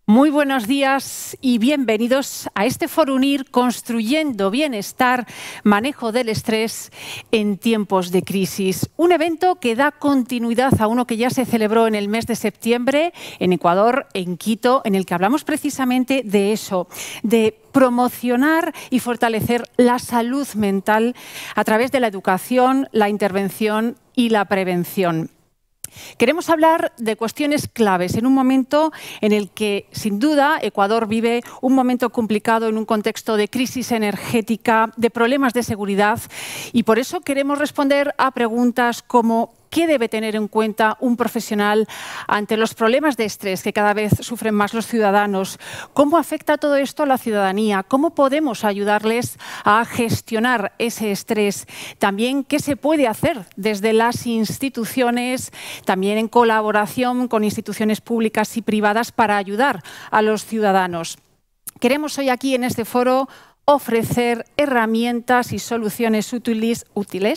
Muy buenos días y bienvenidos a este Foro Unir Construyendo Bienestar, Manejo del Estrés en Tiempos de Crisis. Un evento que da continuidad a uno que ya se celebró en el mes de septiembre en Ecuador, en Quito, en el que hablamos precisamente de eso, de promocionar y fortalecer la salud mental a través de la educación, la intervención y la prevención. Queremos hablar de cuestiones claves en un momento en el que, sin duda, Ecuador vive un momento complicado en un contexto de crisis energética, de problemas de seguridad, y por eso queremos responder a preguntas como ¿qué debe tener en cuenta un profesional ante los problemas de estrés que cada vez sufren más los ciudadanos? ¿Cómo afecta todo esto a la ciudadanía? ¿Cómo podemos ayudarles a gestionar ese estrés? También, ¿qué se puede hacer desde las instituciones, también en colaboración con instituciones públicas y privadas para ayudar a los ciudadanos? Queremos hoy aquí en este foro ofrecer herramientas y soluciones útiles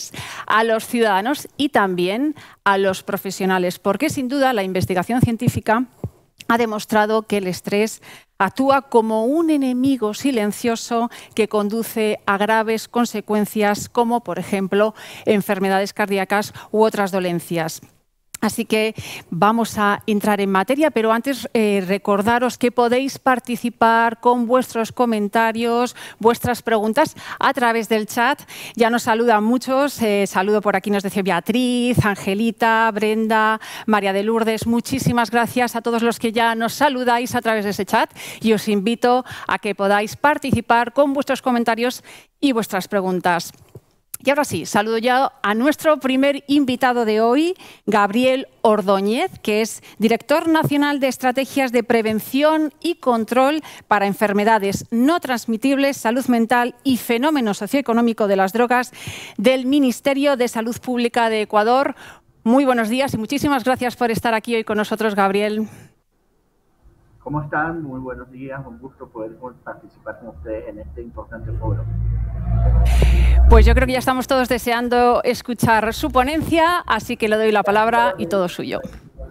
a los ciudadanos y también a los profesionales, porque sin duda la investigación científica ha demostrado que el estrés actúa como un enemigo silencioso que conduce a graves consecuencias como, por ejemplo, enfermedades cardíacas u otras dolencias. Así que vamos a entrar en materia, pero antes recordaros que podéis participar con vuestros comentarios, vuestras preguntas a través del chat. Ya nos saludan muchos. Saludo por aquí, nos dice Beatriz, Angelita, Brenda, María de Lourdes. Muchísimas gracias a todos los que ya nos saludáis a través de ese chat y os invito a que podáis participar con vuestros comentarios y vuestras preguntas. Y ahora sí, saludo ya a nuestro primer invitado de hoy, Gabriel Ordóñez, que es Director Nacional de Estrategias de Prevención y Control para Enfermedades no transmitibles, Salud Mental y Fenómeno Socioeconómico de las Drogas del Ministerio de Salud Pública de Ecuador. Muy buenos días y muchísimas gracias por estar aquí hoy con nosotros, Gabriel. ¿Cómo están? Muy buenos días, un gusto poder participar con ustedes en este importante foro. Pues yo creo que ya estamos todos deseando escuchar su ponencia, así que le doy la palabra y todo suyo.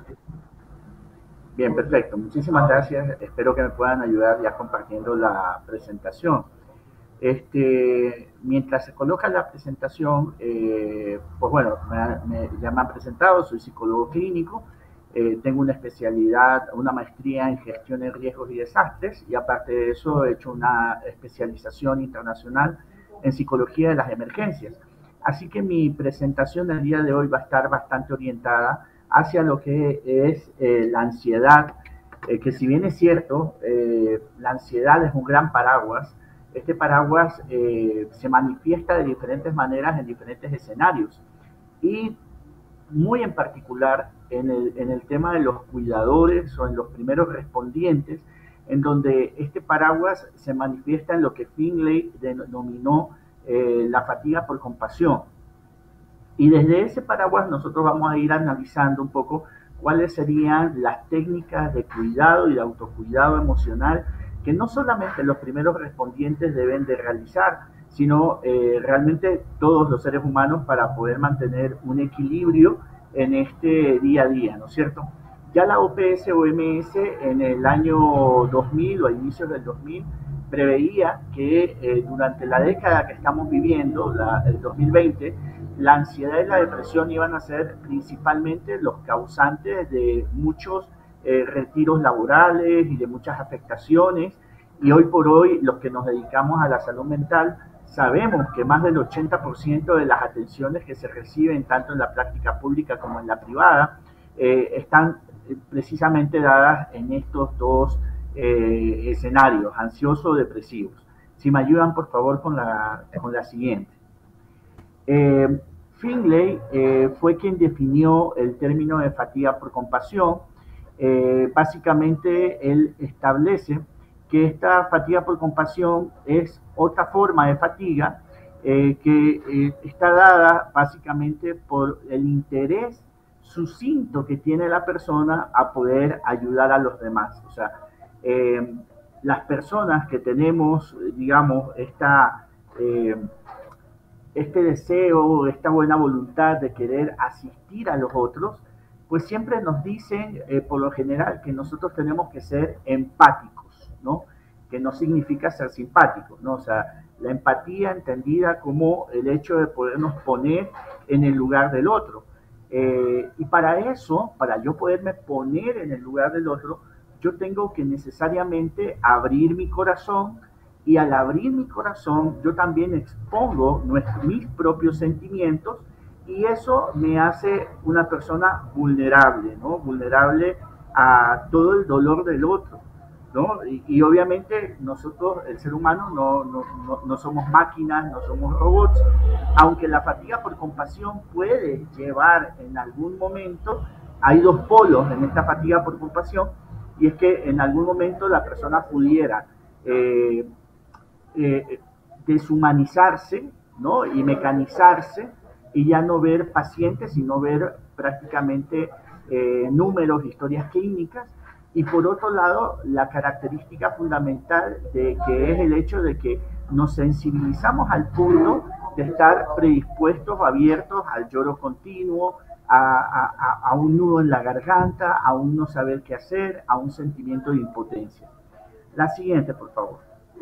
Bien, perfecto. Muchísimas gracias. Espero que me puedan ayudar ya compartiendo la presentación. Mientras se coloca la presentación, pues bueno, ya me han presentado, soy psicólogo clínico, tengo una especialidad, una maestría en gestión de riesgos y desastres, y aparte de eso he hecho una especialización internacional en psicología de las emergencias. Así que mi presentación el día de hoy va a estar bastante orientada hacia lo que es la ansiedad, que si bien es cierto, la ansiedad es un gran paraguas. Este paraguas se manifiesta de diferentes maneras en diferentes escenarios y muy en particular en el tema de los cuidadores o en los primeros respondientes, en donde este paraguas se manifiesta en lo que Finlay denominó la fatiga por compasión. Y desde ese paraguas nosotros vamos a ir analizando un poco cuáles serían las técnicas de cuidado y de autocuidado emocional que no solamente los primeros respondientes deben de realizar, sino realmente todos los seres humanos para poder mantener un equilibrio en este día a día, ¿no es cierto? Ya la OPS-OMS en el año 2000 o a inicios del 2000 preveía que durante la década que estamos viviendo, el 2020, la ansiedad y la depresión iban a ser principalmente los causantes de muchos retiros laborales y de muchas afectaciones, y hoy por hoy los que nos dedicamos a la salud mental sabemos que más del 80% de las atenciones que se reciben tanto en la práctica pública como en la privada están precisamente dadas en estos dos escenarios, ansioso-depresivos. Si me ayudan por favor con la siguiente. Finlay fue quien definió el término de fatiga por compasión. Básicamente él establece que esta fatiga por compasión es otra forma de fatiga que está dada básicamente por el interés sucinto que tiene la persona a poder ayudar a los demás. O sea, las personas que tenemos, digamos, este deseo, esta buena voluntad de querer asistir a los otros, pues siempre nos dicen, por lo general, que nosotros tenemos que ser empáticos, ¿no? Que no significa ser simpáticos, ¿no? O sea, la empatía entendida como el hecho de podernos poner en el lugar del otro. Y para eso, para yo poderme poner en el lugar del otro, yo tengo que necesariamente abrir mi corazón, y al abrir mi corazón yo también expongo mis propios sentimientos, y eso me hace una persona vulnerable, ¿no? Vulnerable a todo el dolor del otro, ¿no? Y obviamente nosotros, el ser humano, no somos máquinas, no somos robots, aunque la fatiga por compasión puede llevar en algún momento, hay dos polos en esta fatiga por compasión, y es que en algún momento la persona pudiera eh, eh, deshumanizarse, ¿no? Y mecanizarse, y ya no ver pacientes, sino ver prácticamente números, historias clínicas. Y por otro lado, la característica fundamental de que es el hecho de que nos sensibilizamos al punto de estar predispuestos, abiertos al lloro continuo, a un nudo en la garganta, a un no saber qué hacer, a un sentimiento de impotencia. La siguiente, por favor.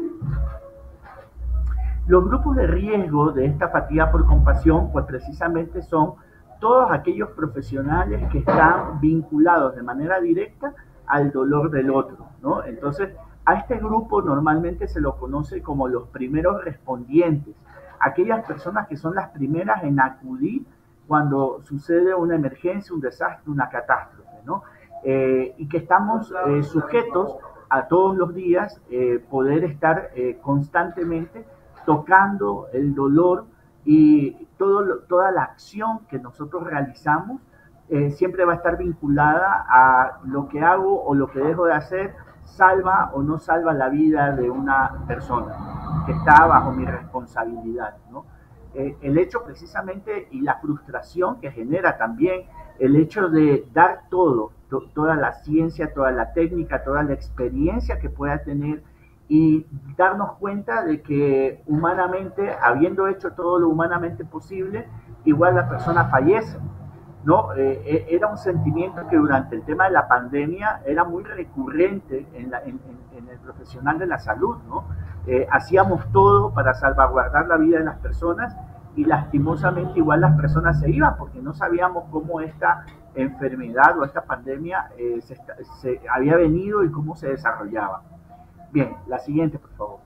Los grupos de riesgo de esta fatiga por compasión, pues precisamente son todos aquellos profesionales que están vinculados de manera directa al dolor del otro, ¿no? Entonces, a este grupo normalmente se lo conoce como los primeros respondientes, aquellas personas que son las primeras en acudir cuando sucede una emergencia, un desastre, una catástrofe, ¿no? Y que estamos sujetos a todos los días poder estar constantemente tocando el dolor, y toda la acción que nosotros realizamos siempre va a estar vinculada a lo que hago o lo que dejo de hacer, salva o no salva la vida de una persona que está bajo mi responsabilidad, ¿no? El hecho precisamente, y la frustración que genera también el hecho de dar toda la ciencia, toda la técnica, toda la experiencia que pueda tener, y darnos cuenta de que humanamente, habiendo hecho todo lo humanamente posible, igual la persona fallece, ¿no? Era un sentimiento que durante el tema de la pandemia era muy recurrente en el profesional de la salud, ¿no? Hacíamos todo para salvaguardar la vida de las personas, y lastimosamente igual las personas se iban porque no sabíamos cómo esta enfermedad o esta pandemia se había venido y cómo se desarrollaba. Bien, la siguiente, por favor.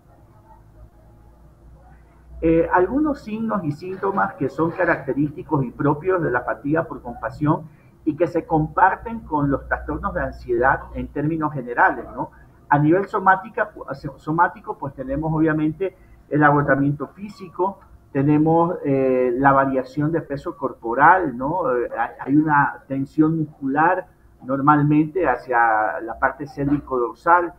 Algunos signos y síntomas que son característicos y propios de la fatiga por compasión y que se comparten con los trastornos de ansiedad en términos generales, ¿no? A nivel somático, pues tenemos obviamente el agotamiento físico, tenemos la variación de peso corporal, ¿no? Hay una tensión muscular normalmente hacia la parte cérvico-dorsal.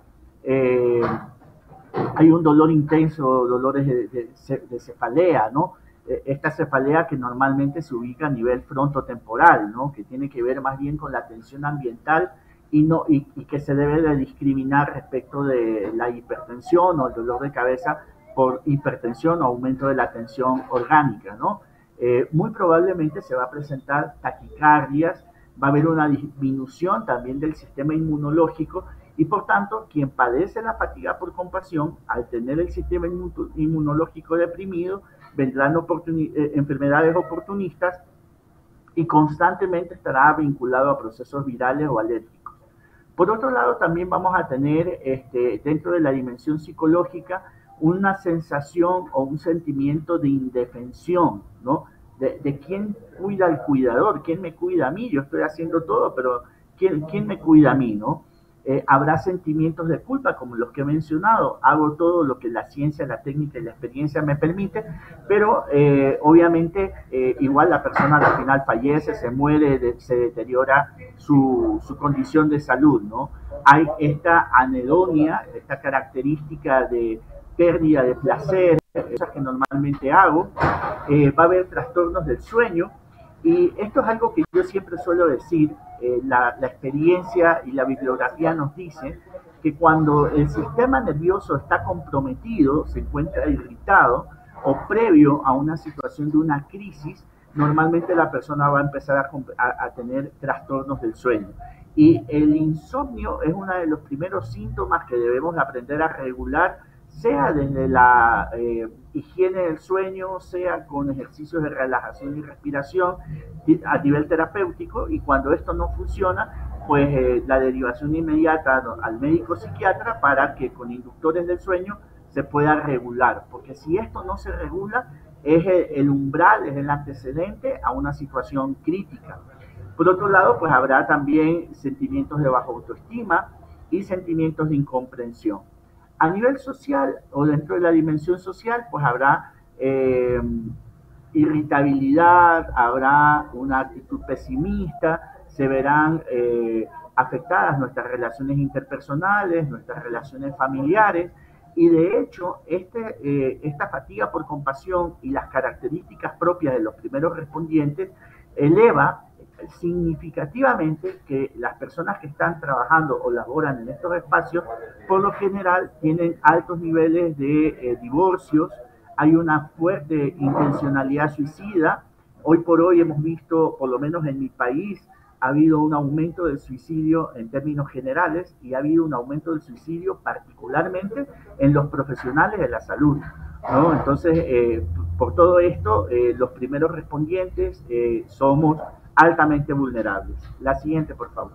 Hay un dolor intenso, dolores de cefalea, ¿no? Esta cefalea que normalmente se ubica a nivel frontotemporal, ¿no? Que tiene que ver más bien con la tensión ambiental, y que se debe de discriminar respecto de la hipertensión o el dolor de cabeza por hipertensión o aumento de la tensión orgánica, ¿no? Muy probablemente se va a presentar taquicardias, va a haber una disminución también del sistema inmunológico, y por tanto, quien padece la fatiga por compasión, al tener el sistema inmunológico deprimido, vendrán enfermedades oportunistas, y constantemente estará vinculado a procesos virales o alérgicos. Por otro lado, también vamos a tener dentro de la dimensión psicológica una sensación o un sentimiento de indefensión, ¿no? De quién cuida al cuidador, quién me cuida a mí. Yo estoy haciendo todo, pero ¿quién me cuida a mí, no? Habrá sentimientos de culpa como los que he mencionado. Hago todo lo que la ciencia, la técnica y la experiencia me permite, pero obviamente igual la persona al final fallece, se muere, se deteriora su condición de salud, ¿no? Hay esta anedonia, esta característica de pérdida de placer, cosas que normalmente hago. Va a haber trastornos del sueño, y esto es algo que yo siempre suelo decir. La experiencia y la bibliografía nos dice que cuando el sistema nervioso está comprometido, se encuentra irritado o previo a una situación de una crisis, normalmente la persona va a empezar a tener trastornos del sueño. Y el insomnio es uno de los primeros síntomas que debemos aprender a regular, sea desde la higiene del sueño, sea con ejercicios de relajación y respiración a nivel terapéutico, y cuando esto no funciona, pues la derivación inmediata al médico psiquiatra para que con inductores del sueño se pueda regular, porque si esto no se regula, es el umbral, es el antecedente a una situación crítica. Por otro lado, pues habrá también sentimientos de baja autoestima y sentimientos de incomprensión. A nivel social o dentro de la dimensión social, pues habrá irritabilidad, habrá una actitud pesimista, se verán afectadas nuestras relaciones interpersonales, nuestras relaciones familiares, y de hecho esta fatiga por compasión y las características propias de los primeros respondientes eleva significativamente que las personas que están trabajando o laboran en estos espacios, por lo general tienen altos niveles de divorcios, hay una fuerte intencionalidad suicida. Hoy por hoy hemos visto, por lo menos en mi país, ha habido un aumento del suicidio en términos generales y ha habido un aumento del suicidio particularmente en los profesionales de la salud, ¿no? Entonces, por todo esto, los primeros respondientes somos altamente vulnerables. La siguiente, por favor.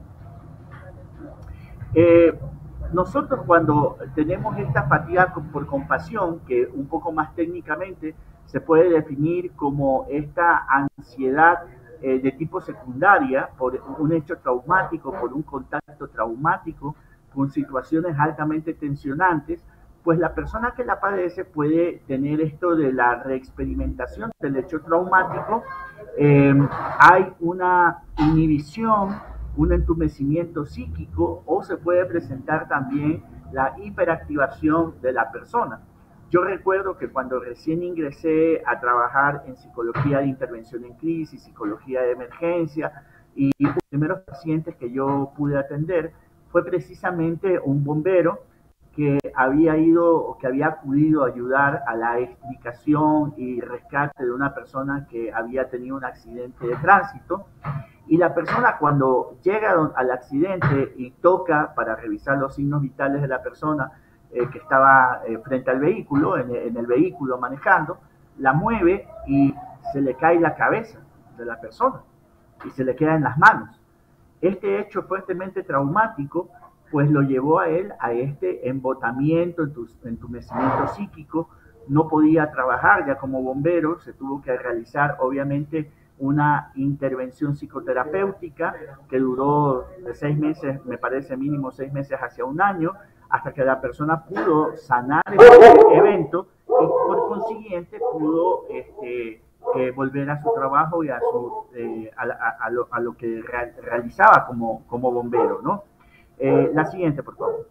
Nosotros cuando tenemos esta fatiga por compasión, que un poco más técnicamente se puede definir como esta ansiedad de tipo secundaria por un hecho traumático, por un contacto traumático, con situaciones altamente tensionantes, pues la persona que la padece puede tener esto de la reexperimentación del hecho traumático. Hay una inhibición, un entumecimiento psíquico, o se puede presentar también la hiperactivación de la persona. Yo recuerdo que cuando recién ingresé a trabajar en psicología de intervención en crisis, psicología de emergencia, y los primeros pacientes que yo pude atender fue precisamente un bombero que había acudido a ayudar a la explicación y rescate de una persona que había tenido un accidente de tránsito. Y la persona, cuando llega al accidente y toca para revisar los signos vitales de la persona que estaba frente al vehículo, en el vehículo manejando, la mueve y se le cae la cabeza de la persona y se le queda en las manos. Este hecho fuertemente traumático pues lo llevó a él a este embotamiento, entumecimiento psíquico. No podía trabajar ya como bombero, se tuvo que realizar obviamente una intervención psicoterapéutica que duró de 6 meses, me parece mínimo 6 meses hacia un año, hasta que la persona pudo sanar este evento y por consiguiente pudo volver a su trabajo y a lo que realizaba como bombero, ¿no? La siguiente, por favor.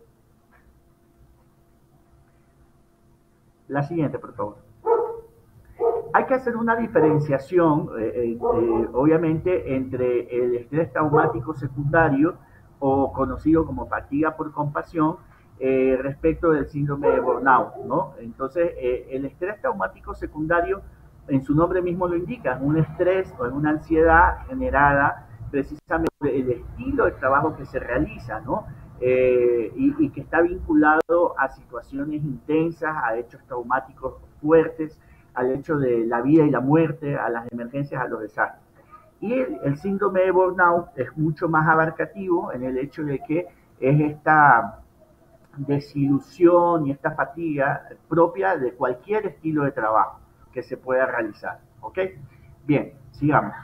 La siguiente, por favor. Hay que hacer una diferenciación, obviamente, entre el estrés traumático secundario, o conocido como fatiga por compasión, respecto del síndrome de burnout, ¿no? Entonces, el estrés traumático secundario, en su nombre mismo lo indica, es un estrés o es una ansiedad generada precisamente por el estilo de trabajo que se realiza, ¿no? Y que está vinculado a situaciones intensas, a hechos traumáticos fuertes, al hecho de la vida y la muerte, a las emergencias, a los desastres. Y el síndrome de burnout es mucho más abarcativo en el hecho de que es esta desilusión y esta fatiga propia de cualquier estilo de trabajo que se pueda realizar. ¿Ok? Bien, sigamos.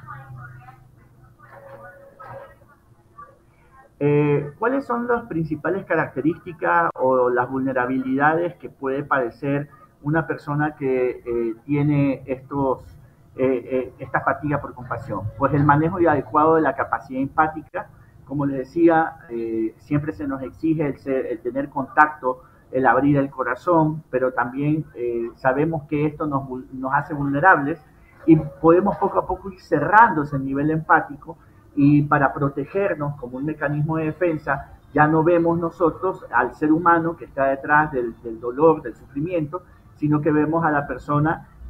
¿Cuáles son las principales características o las vulnerabilidades que puede padecer una persona que tiene esta fatiga por compasión? Pues el manejo adecuado de la capacidad empática. Como les decía, siempre se nos exige el tener contacto, el abrir el corazón, pero también sabemos que esto nos hace vulnerables y podemos poco a poco ir cerrando ese nivel empático, y para protegernos como un mecanismo de defensa ya no vemos nosotros al ser humano que está detrás del dolor, del sufrimiento, sino que vemos a la persona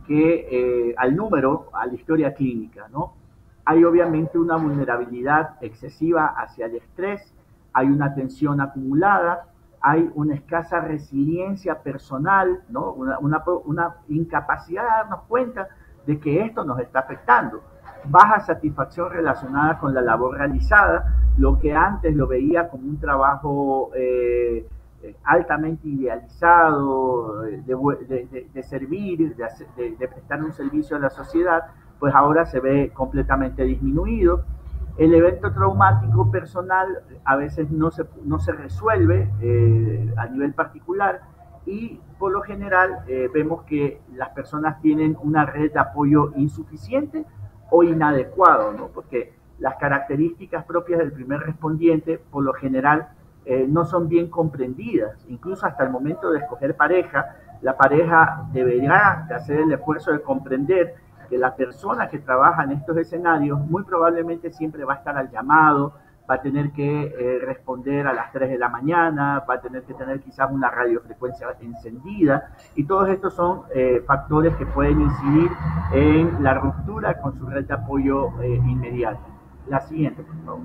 que al número, a la historia clínica, ¿no? Hay obviamente una vulnerabilidad excesiva hacia el estrés, hay una tensión acumulada, hay una escasa resiliencia personal, ¿no? Una incapacidad de darnos cuenta de que esto nos está afectando. Baja satisfacción relacionada con la labor realizada, lo que antes lo veía como un trabajo altamente idealizado, de servir, de prestar un servicio a la sociedad, pues ahora se ve completamente disminuido. El evento traumático personal a veces no se resuelve a nivel particular y por lo general vemos que las personas tienen una red de apoyo insuficiente o inadecuado, ¿no? Porque las características propias del primer respondiente por lo general no son bien comprendidas. Incluso hasta el momento de escoger pareja, la pareja deberá de hacer el esfuerzo de comprender que la persona que trabaja en estos escenarios muy probablemente siempre va a estar al llamado, va a tener que responder a las 3 de la mañana, va a tener que tener quizás una radiofrecuencia encendida, y todos estos son factores que pueden incidir en la ruptura con su red de apoyo inmediata. La siguiente, por favor.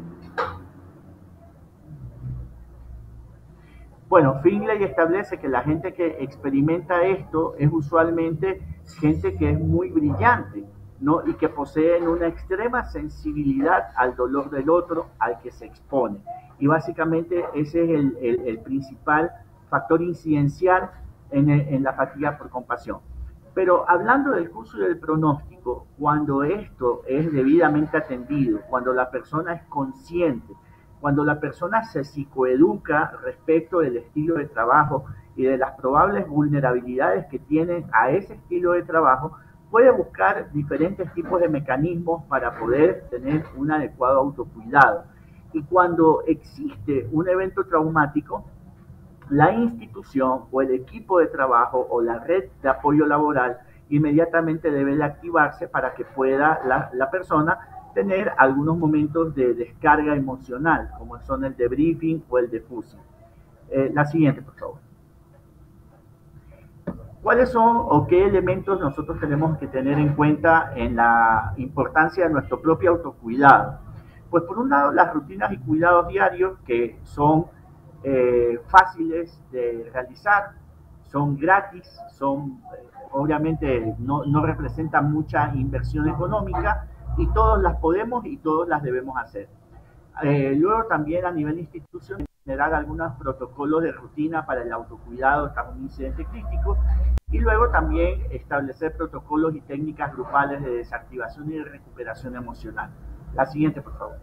Bueno, Finlay establece que la gente que experimenta esto es usualmente gente que es muy brillante, ¿no? Y que poseen una extrema sensibilidad al dolor del otro al que se expone. Y básicamente ese es el principal factor incidencial en la fatiga por compasión. Pero hablando del curso y del pronóstico, cuando esto es debidamente atendido, cuando la persona es consciente, cuando la persona se psicoeduca respecto del estilo de trabajo y de las probables vulnerabilidades que tienen a ese estilo de trabajo, puede buscar diferentes tipos de mecanismos para poder tener un adecuado autocuidado. Y cuando existe un evento traumático, la institución o el equipo de trabajo o la red de apoyo laboral inmediatamente debe de activarse para que pueda la persona tener algunos momentos de descarga emocional, como son el debriefing o el defusion. La siguiente, por favor. ¿Cuáles son o qué elementos nosotros tenemos que tener en cuenta en la importancia de nuestro propio autocuidado? Pues por un lado, las rutinas y cuidados diarios que son fáciles de realizar, son gratis, son obviamente no representan mucha inversión económica y todos las podemos y todos las debemos hacer. Luego también a nivel institucional generar algunos protocolos de rutina para el autocuidado tras un incidente crítico y luego también establecer protocolos y técnicas grupales de desactivación y de recuperación emocional. La siguiente, por favor.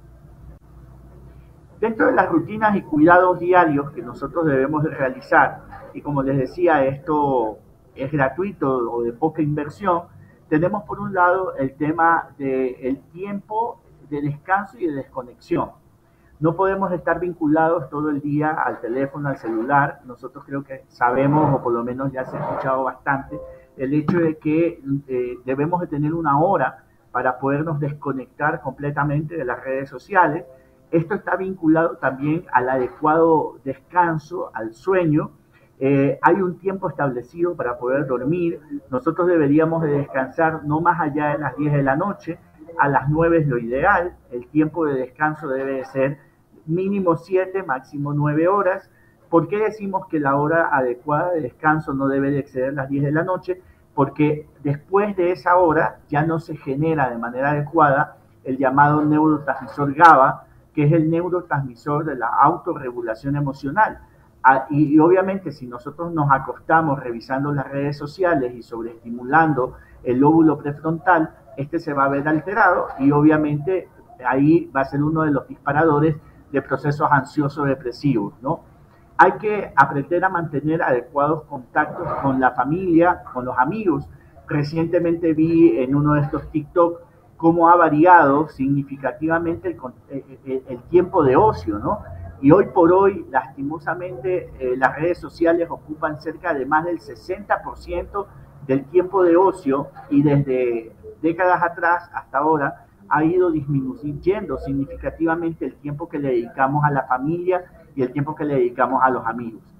Dentro de las rutinas y cuidados diarios que nosotros debemos de realizar, y como les decía, esto es gratuito o de poca inversión, tenemos por un lado el tema del tiempo de descanso y de desconexión. No podemos estar vinculados todo el día al teléfono, al celular. Nosotros creo que sabemos, o por lo menos ya se ha escuchado bastante, el hecho de que debemos de tener una hora para podernos desconectar completamente de las redes sociales. Esto está vinculado también al adecuado descanso, al sueño. Hay un tiempo establecido para poder dormir. Nosotros deberíamos de descansar no más allá de las 10 de la noche. A las 9 es lo ideal. El tiempo de descanso debe de ser mínimo 7, máximo 9 horas. ¿Por qué decimos que la hora adecuada de descanso no debe de exceder las 10 de la noche? Porque después de esa hora ya no se genera de manera adecuada el llamado neurotransmisor GABA, que es el neurotransmisor de la autorregulación emocional. Y obviamente si nosotros nos acostamos revisando las redes sociales y sobreestimulando el lóbulo prefrontal, este se va a ver alterado y obviamente ahí va a ser uno de los disparadores de procesos ansiosos depresivos, ¿no? Hay que aprender a mantener adecuados contactos con la familia, con los amigos. Recientemente vi en uno de estos TikTok cómo ha variado significativamente el tiempo de ocio, ¿no? Y hoy por hoy, lastimosamente, las redes sociales ocupan cerca de más del 60% del tiempo de ocio y desde décadas atrás hasta ahora ha ido disminuyendo significativamente el tiempo que le dedicamos a la familia y el tiempo que le dedicamos a los amigos.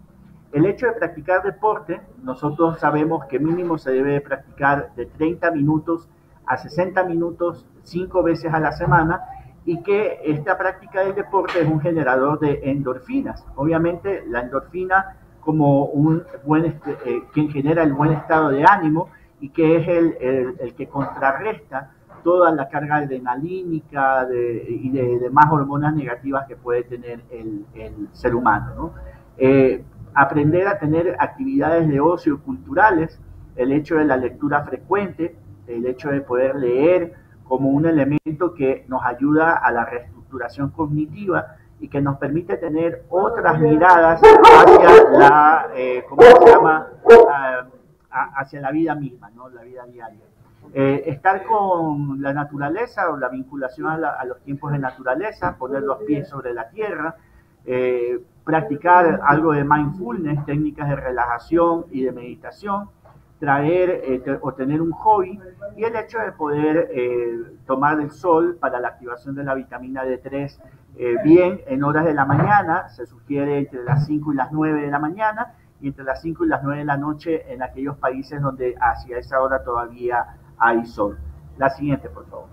El hecho de practicar deporte, nosotros sabemos que mínimo se debe practicar de 30 minutos a 60 minutos 5 veces a la semana, y que esta práctica del deporte es un generador de endorfinas. Obviamente la endorfina como quien genera el buen estado de ánimo y que es el que contrarresta toda la carga adrenalínica y de demás hormonas negativas que puede tener el ser humano, ¿no? Aprender a tener actividades de ocio culturales, el hecho de la lectura frecuente, el hecho de poder leer como un elemento que nos ayuda a la reestructuración cognitiva y que nos permite tener otras miradas hacia la, ¿cómo se llama? Hacia la vida misma, ¿no? La vida diaria. Estar con la naturaleza o la vinculación a los tiempos de naturaleza, poner los pies sobre la tierra, practicar algo de mindfulness, técnicas de relajación y de meditación, traer o tener un hobby, y el hecho de poder tomar el sol para la activación de la vitamina D3 bien en horas de la mañana, se sugiere entre las 5 y las 9 de la mañana, y entre las 5 y las 9 de la noche en aquellos países donde hacia esa hora todavía hay sol. La siguiente, por favor.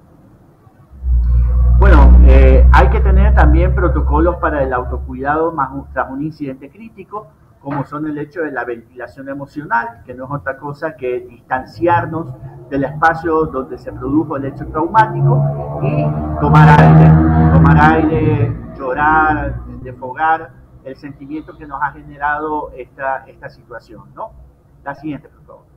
Bueno, hay que tener también protocolos para el autocuidado tras un incidente crítico, como son el hecho de la ventilación emocional, que no es otra cosa que distanciarnos del espacio donde se produjo el hecho traumático y tomar aire, llorar, desfogar el sentimiento que nos ha generado esta situación, ¿no? La siguiente, por favor.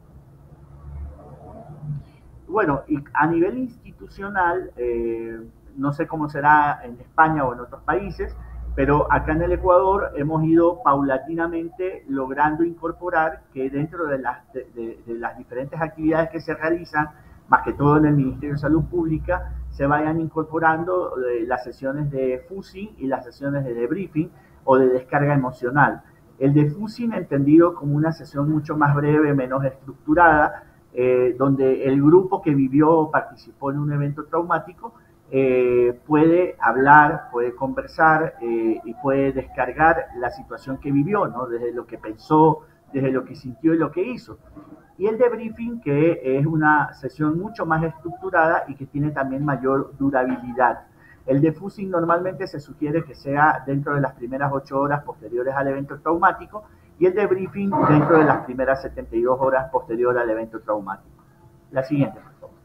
Bueno, y a nivel institucional, no sé cómo será en España o en otros países, pero acá en el Ecuador hemos ido paulatinamente logrando incorporar que dentro de las diferentes actividades que se realizan, más que todo en el Ministerio de Salud Pública, se vayan incorporando las sesiones de fussing y las sesiones de debriefing o de descarga emocional. El de fussing entendido como una sesión mucho más breve, menos estructurada, donde el grupo que vivió o participó en un evento traumático puede hablar, puede conversar y puede descargar la situación que vivió, ¿no? Desde lo que pensó, desde lo que sintió y lo que hizo. Y el debriefing, que es una sesión mucho más estructurada y que tiene también mayor durabilidad. El defussing normalmente se sugiere que sea dentro de las primeras 8 horas posteriores al evento traumático, y el debriefing dentro de las primeras 72 horas posterior al evento traumático. La siguiente, por favor.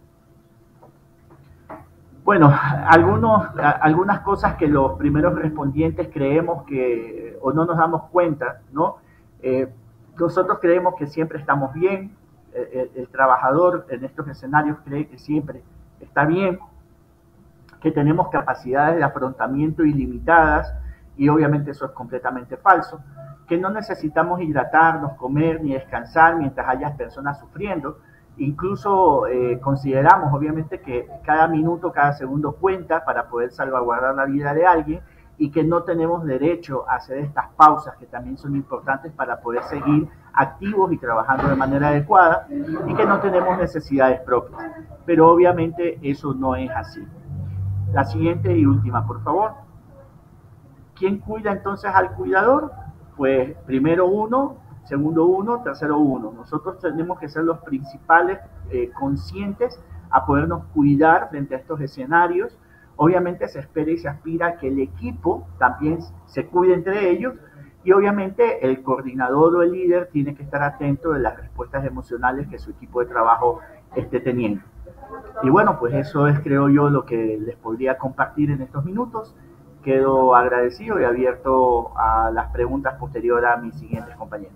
Bueno, algunas cosas que los primeros respondientes creemos que, o no nos damos cuenta, ¿no? Nosotros creemos que siempre estamos bien, el trabajador en estos escenarios cree que siempre está bien, que tenemos capacidades de afrontamiento ilimitadas, y obviamente eso es completamente falso, que no necesitamos hidratarnos, comer ni descansar mientras haya personas sufriendo. Incluso consideramos obviamente que cada minuto, cada segundo cuenta para poder salvaguardar la vida de alguien, y que no tenemos derecho a hacer estas pausas que también son importantes para poder seguir activos y trabajando de manera adecuada, y que no tenemos necesidades propias. Pero obviamente eso no es así. La siguiente y última, por favor. ¿Quién cuida entonces al cuidador? Pues primero uno, segundo uno, tercero uno. Nosotros tenemos que ser los principales conscientes a podernos cuidar frente a estos escenarios. Obviamente se espera y se aspira que el equipo también se cuide entre ellos, y obviamente el coordinador o el líder tiene que estar atento de las respuestas emocionales que su equipo de trabajo esté teniendo. Y bueno, pues eso es, creo yo, lo que les podría compartir en estos minutos. Quedo agradecido y abierto a las preguntas posteriores a mis siguientes compañeros.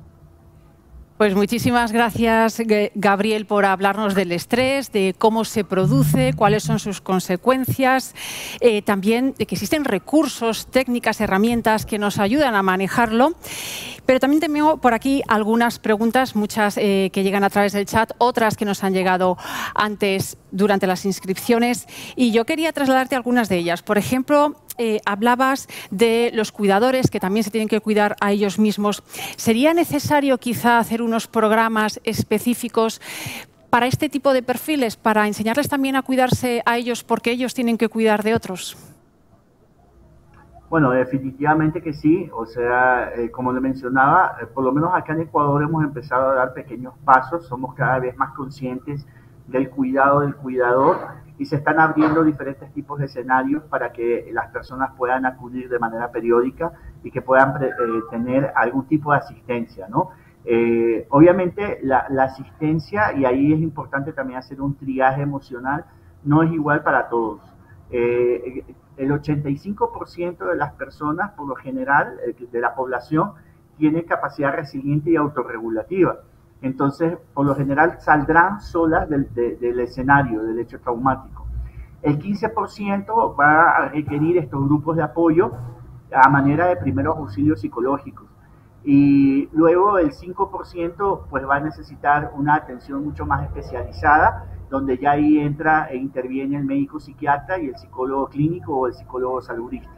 Pues muchísimas gracias, Gabriel, por hablarnos del estrés, de cómo se produce, cuáles son sus consecuencias, también de que existen recursos, técnicas, herramientas que nos ayudan a manejarlo. Pero también tengo por aquí algunas preguntas, muchas que llegan a través del chat, otras que nos han llegado antes durante las inscripciones, y yo quería trasladarte algunas de ellas. Por ejemplo, hablabas de los cuidadores que también se tienen que cuidar a ellos mismos. ¿Sería necesario quizá hacer unos programas específicos para este tipo de perfiles, para enseñarles también a cuidarse a ellos porque ellos tienen que cuidar de otros? Bueno, definitivamente que sí, o sea, como le mencionaba, por lo menos acá en Ecuador hemos empezado a dar pequeños pasos, somos cada vez más conscientes del cuidado del cuidador y se están abriendo diferentes tipos de escenarios para que las personas puedan acudir de manera periódica y que puedan tener algún tipo de asistencia, ¿no? Obviamente la asistencia, y ahí es importante también hacer un triaje emocional, no es igual para todos. El 85% de las personas, por lo general, de la población, tiene capacidad resiliente y autorregulativa. Entonces, por lo general, saldrán solas del escenario, del hecho traumático. El 15% va a requerir estos grupos de apoyo a manera de primeros auxilios psicológicos. Y luego el 5% pues va a necesitar una atención mucho más especializada, donde ya ahí entra e interviene el médico psiquiatra y el psicólogo clínico o el psicólogo saludista.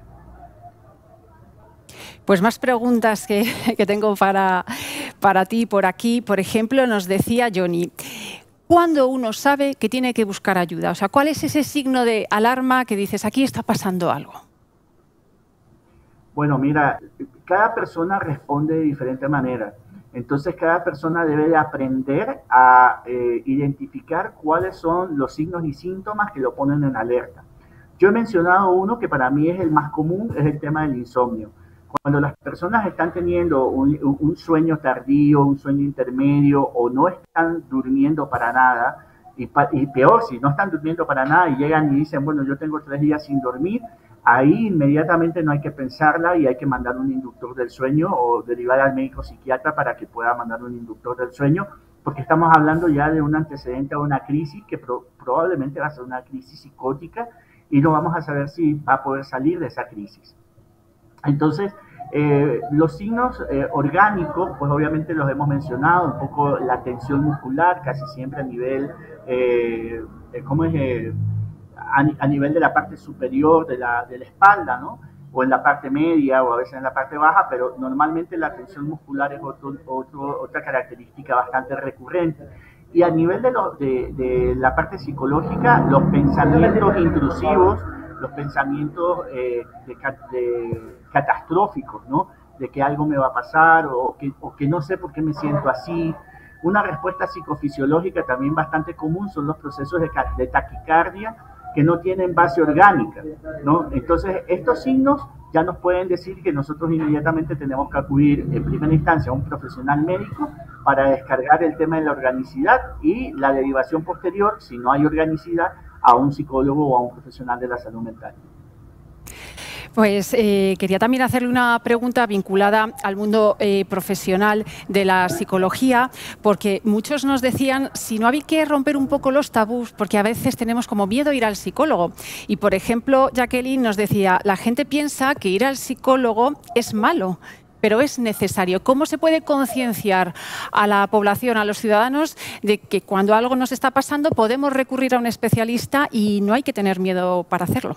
Pues más preguntas que tengo para ti por aquí. Por ejemplo, nos decía Johnny, ¿cuándo uno sabe que tiene que buscar ayuda? O sea, ¿cuál es ese signo de alarma que dices, aquí está pasando algo? Bueno, mira, cada persona responde de diferente manera. Entonces, cada persona debe de aprender a identificar cuáles son los signos y síntomas que lo ponen en alerta. Yo he mencionado uno que para mí es el más común, es el tema del insomnio. Cuando las personas están teniendo un sueño tardío, un sueño intermedio o no están durmiendo para nada, y peor, si no están durmiendo para nada y llegan y dicen, bueno, yo tengo 3 días sin dormir, ahí inmediatamente no hay que pensarla y hay que mandar un inductor del sueño o derivar al médico psiquiatra para que pueda mandar un inductor del sueño, porque estamos hablando ya de un antecedente a una crisis que probablemente va a ser una crisis psicótica y no vamos a saber si va a poder salir de esa crisis. Entonces, los signos orgánicos, pues obviamente los hemos mencionado, un poco la tensión muscular, casi siempre a nivel, ¿cómo es? A nivel de la parte superior de la espalda, ¿no? O en la parte media o a veces en la parte baja, pero normalmente la tensión muscular es otra característica bastante recurrente. Y a nivel de la parte psicológica, los pensamientos intrusivos, los pensamientos catastróficos, ¿no? De que algo me va a pasar o que no sé por qué me siento así. Una respuesta psicofisiológica también bastante común son los procesos de taquicardia que no tienen base orgánica, ¿no? Entonces, estos signos ya nos pueden decir que nosotros inmediatamente tenemos que acudir en primera instancia a un profesional médico para descargar el tema de la organicidad y la derivación posterior, si no hay organicidad, a un psicólogo o a un profesional de la salud mental. Pues quería también hacerle una pregunta vinculada al mundo profesional de la psicología, porque muchos nos decían si no había que romper un poco los tabús, porque a veces tenemos como miedo a ir al psicólogo. Y, por ejemplo, Jacqueline nos decía, la gente piensa que ir al psicólogo es malo, pero es necesario. ¿Cómo se puede concienciar a la población, a los ciudadanos, de que cuando algo nos está pasando podemos recurrir a un especialista y no hay que tener miedo para hacerlo?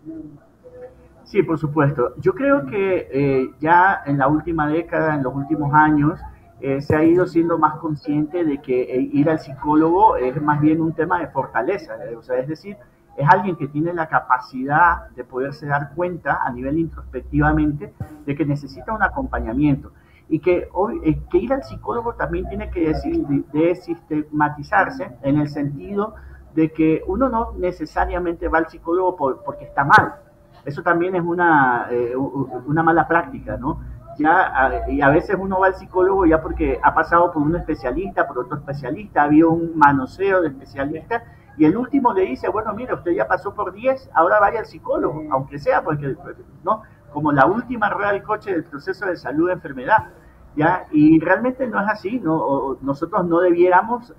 Sí, por supuesto. Yo creo que ya en la última década, en los últimos años, se ha ido siendo más consciente de que ir al psicólogo es más bien un tema de fortaleza, o sea, es decir, es alguien que tiene la capacidad de poderse dar cuenta a nivel introspectivamente de que necesita un acompañamiento y que ir al psicólogo también tiene que desistematizarse en el sentido de que uno no necesariamente va al psicólogo porque está mal. Eso también es una mala práctica, ¿no? Y a veces uno va al psicólogo ya porque ha pasado por un especialista, por otro especialista, ha habido un manoseo de especialistas y el último le dice, bueno, mira, usted ya pasó por 10, ahora vaya al psicólogo, aunque sea porque, ¿no? Como la última rueda del coche del proceso de salud de enfermedad, ¿ya? Y realmente no es así, ¿no? Nosotros no debiéramos,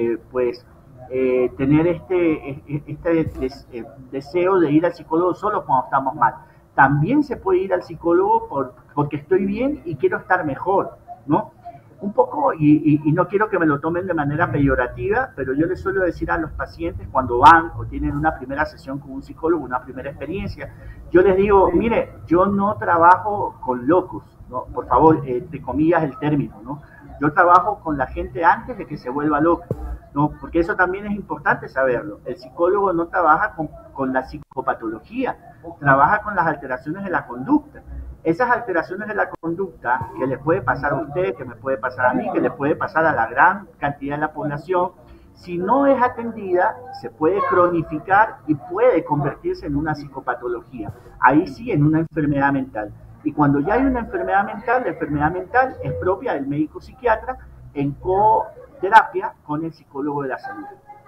tener este deseo de ir al psicólogo solo cuando estamos mal. También se puede ir al psicólogo porque estoy bien y quiero estar mejor, ¿no? Un poco, y no quiero que me lo tomen de manera peyorativa, pero yo les suelo decir a los pacientes cuando van o tienen una primera sesión con un psicólogo, una primera experiencia, yo les digo, mire, yo no trabajo con locos, ¿no? Por favor, entre comillas el término, ¿no? Yo trabajo con la gente antes de que se vuelva loca, ¿no? Porque eso también es importante saberlo. El psicólogo no trabaja con la psicopatología, trabaja con las alteraciones de la conducta. Esas alteraciones de la conducta que le puede pasar a usted, que me puede pasar a mí, que le puede pasar a la gran cantidad de la población, si no es atendida, se puede cronificar y puede convertirse en una psicopatología. Ahí sí, en una enfermedad mental. Y cuando ya hay una enfermedad mental, la enfermedad mental es propia del médico psiquiatra en coterapia con el psicólogo de la salud.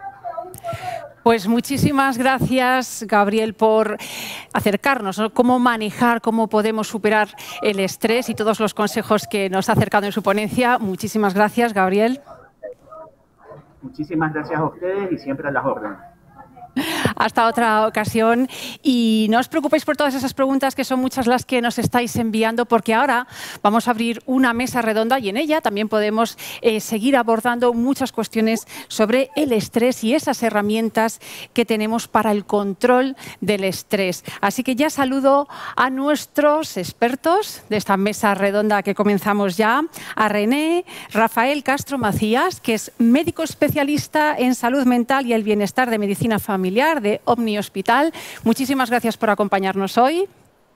Pues muchísimas gracias, Gabriel, por acercarnos, ¿no? Cómo manejar, cómo podemos superar el estrés y todos los consejos que nos ha acercado en su ponencia. Muchísimas gracias, Gabriel. Muchísimas gracias a ustedes y siempre a las órdenes. Hasta otra ocasión. Y no os preocupéis por todas esas preguntas, que son muchas las que nos estáis enviando, porque ahora vamos a abrir una mesa redonda y en ella también podemos seguir abordando muchas cuestiones sobre el estrés y esas herramientas que tenemos para el control del estrés. Así que ya saludo a nuestros expertos de esta mesa redonda que comenzamos ya, a René Rafael Castro Macías, que es médico especialista en salud mental y el bienestar de medicina familiar de Omni Hospital. Muchísimas gracias por acompañarnos hoy.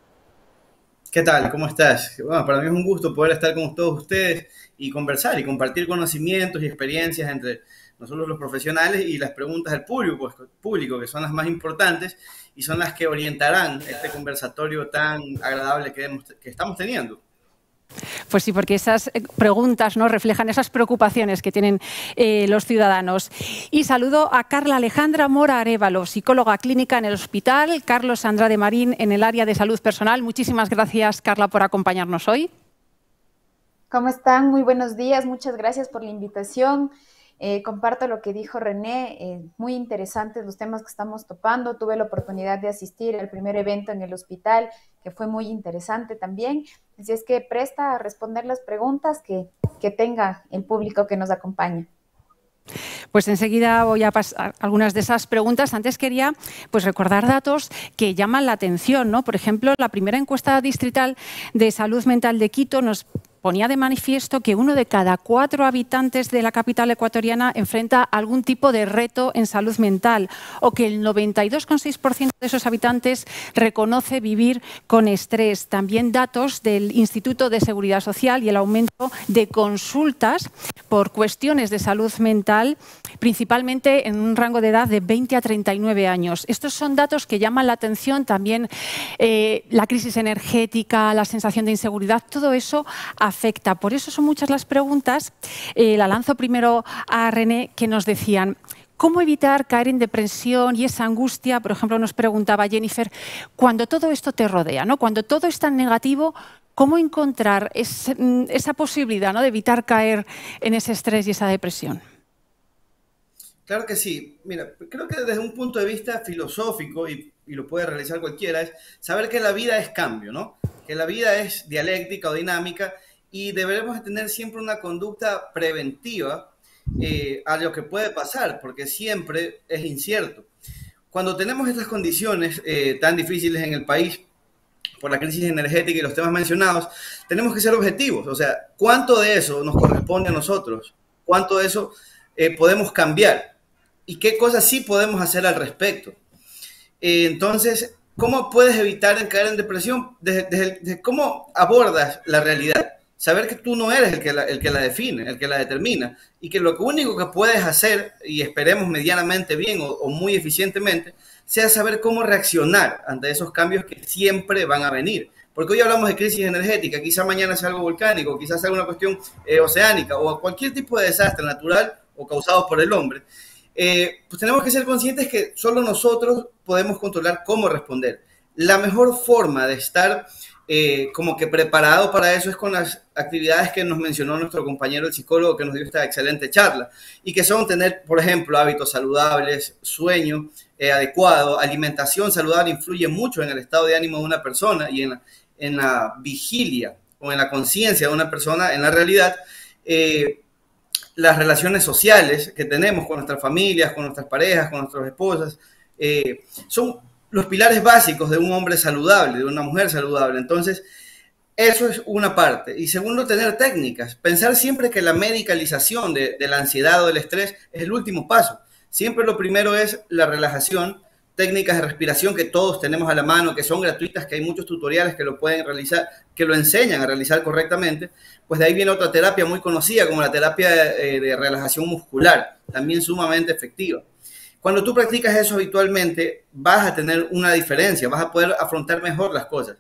¿Qué tal? ¿Cómo estás? Bueno, para mí es un gusto poder estar con todos ustedes y conversar y compartir conocimientos y experiencias entre nosotros los profesionales y las preguntas del público, que son las más importantes y son las que orientarán este conversatorio tan agradable que estamos teniendo. Pues sí, porque esas preguntas, ¿no?, reflejan esas preocupaciones que tienen los ciudadanos. Y saludo a Carla Alejandra Mora Arévalo, psicóloga clínica en el hospital Carlos Andrade Marín en el área de salud personal. Muchísimas gracias, Carla, por acompañarnos hoy. ¿Cómo están? Muy buenos días. Muchas gracias por la invitación. Comparto lo que dijo René, muy interesantes los temas que estamos topando. Tuve la oportunidad de asistir al primer evento en el hospital, que fue muy interesante también. Así es que presta a responder las preguntas que tenga el público que nos acompaña. Pues enseguida voy a pasar algunas de esas preguntas. Antes quería recordar datos que llaman la atención, ¿no? Por ejemplo, la primera encuesta distrital de salud mental de Quito nos ponía de manifiesto que 1 de cada 4 habitantes de la capital ecuatoriana enfrenta algún tipo de reto en salud mental, o que el 92,6% de esos habitantes reconoce vivir con estrés. También datos del Instituto de Seguridad Social y el aumento de consultas por cuestiones de salud mental, principalmente en un rango de edad de 20 a 39 años. Estos son datos que llaman la atención. También la crisis energética, la sensación de inseguridad, todo eso afecta. Por eso son muchas las preguntas. La lanzo primero a René, que nos decían: ¿cómo evitar caer en depresión y esa angustia? Por ejemplo, nos preguntaba Jennifer, cuando todo esto te rodea, ¿no? Cuando todo es tan negativo, ¿cómo encontrar esa posibilidad, ¿no?, de evitar caer en ese estrés y esa depresión? Claro que sí. Mira, creo que desde un punto de vista filosófico, y lo puede realizar cualquiera, es saber que la vida es cambio, ¿no? Que la vida es dialéctica o dinámica y deberemos tener siempre una conducta preventiva a lo que puede pasar, porque siempre es incierto. Cuando tenemos estas condiciones tan difíciles en el país, por la crisis energética y los temas mencionados, tenemos que ser objetivos. O sea, ¿cuánto de eso nos corresponde a nosotros? ¿Cuánto de eso podemos cambiar? ¿Y qué cosas sí podemos hacer al respecto? Entonces, ¿cómo puedes evitar caer en depresión? Desde cómo abordas la realidad. Saber que tú no eres el que la define, el que la determina, y que lo único que puedes hacer, y esperemos medianamente bien o muy eficientemente, sea saber cómo reaccionar ante esos cambios que siempre van a venir. Porque hoy hablamos de crisis energética, quizá mañana sea algo volcánico, quizás sea una cuestión oceánica o cualquier tipo de desastre natural o causado por el hombre. Pues tenemos que ser conscientes que solo nosotros podemos controlar cómo responder. La mejor forma de estar como que preparado para eso es con las actividades que nos mencionó nuestro compañero el psicólogo, que nos dio esta excelente charla, y que son tener, por ejemplo, hábitos saludables, sueño adecuado, alimentación saludable. Influye mucho en el estado de ánimo de una persona y en la vigilia o en la conciencia de una persona en la realidad. Las relaciones sociales que tenemos con nuestras familias, con nuestras parejas, con nuestras esposas, son los pilares básicos de un hombre saludable, de una mujer saludable. Entonces, eso es una parte. Y segundo, tener técnicas. Pensar siempre que la medicalización de la ansiedad o del estrés es el último paso. Siempre lo primero es la relajación, técnicas de respiración que todos tenemos a la mano, que son gratuitas, que hay muchos tutoriales que lo pueden realizar, que lo enseñan a realizar correctamente. Pues de ahí viene otra terapia muy conocida como la terapia de relajación muscular, también sumamente efectiva. Cuando tú practicas eso habitualmente, vas a tener una diferencia, vas a poder afrontar mejor las cosas.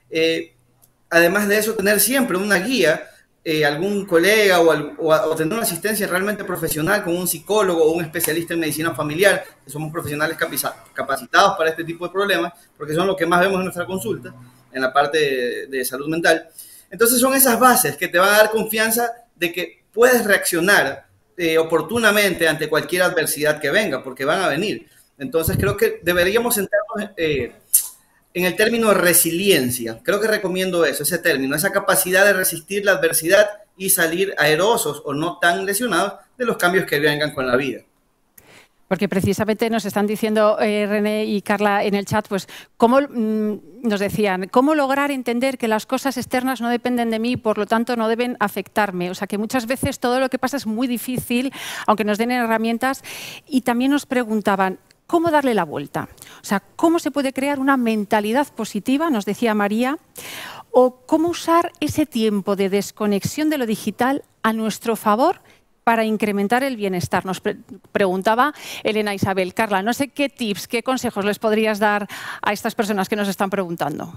Además de eso, tener siempre una guía, algún colega o tener una asistencia realmente profesional con un psicólogo o un especialista en medicina familiar, que somos profesionales capacitados para este tipo de problemas, porque son los que más vemos en nuestra consulta, en la parte de salud mental. Entonces son esas bases que te van a dar confianza de que puedes reaccionar oportunamente ante cualquier adversidad que venga, porque van a venir. Entonces creo que deberíamos centrarnos en el término resiliencia. Creo que recomiendo eso, ese término, esa capacidad de resistir la adversidad y salir aerosos o no tan lesionados de los cambios que vengan con la vida. Porque precisamente nos están diciendo René y Carla en el chat, pues cómo nos decían, cómo lograr entender que las cosas externas no dependen de mí, por lo tanto no deben afectarme. O sea que muchas veces todo lo que pasa es muy difícil, aunque nos den herramientas. Y también nos preguntaban, ¿cómo darle la vuelta? O sea, ¿cómo se puede crear una mentalidad positiva? Nos decía María. O cómo usar ese tiempo de desconexión de lo digital a nuestro favor para incrementar el bienestar. Nos preguntaba Elena Isabel. Carla, no sé qué tips, qué consejos les podrías dar a estas personas que nos están preguntando.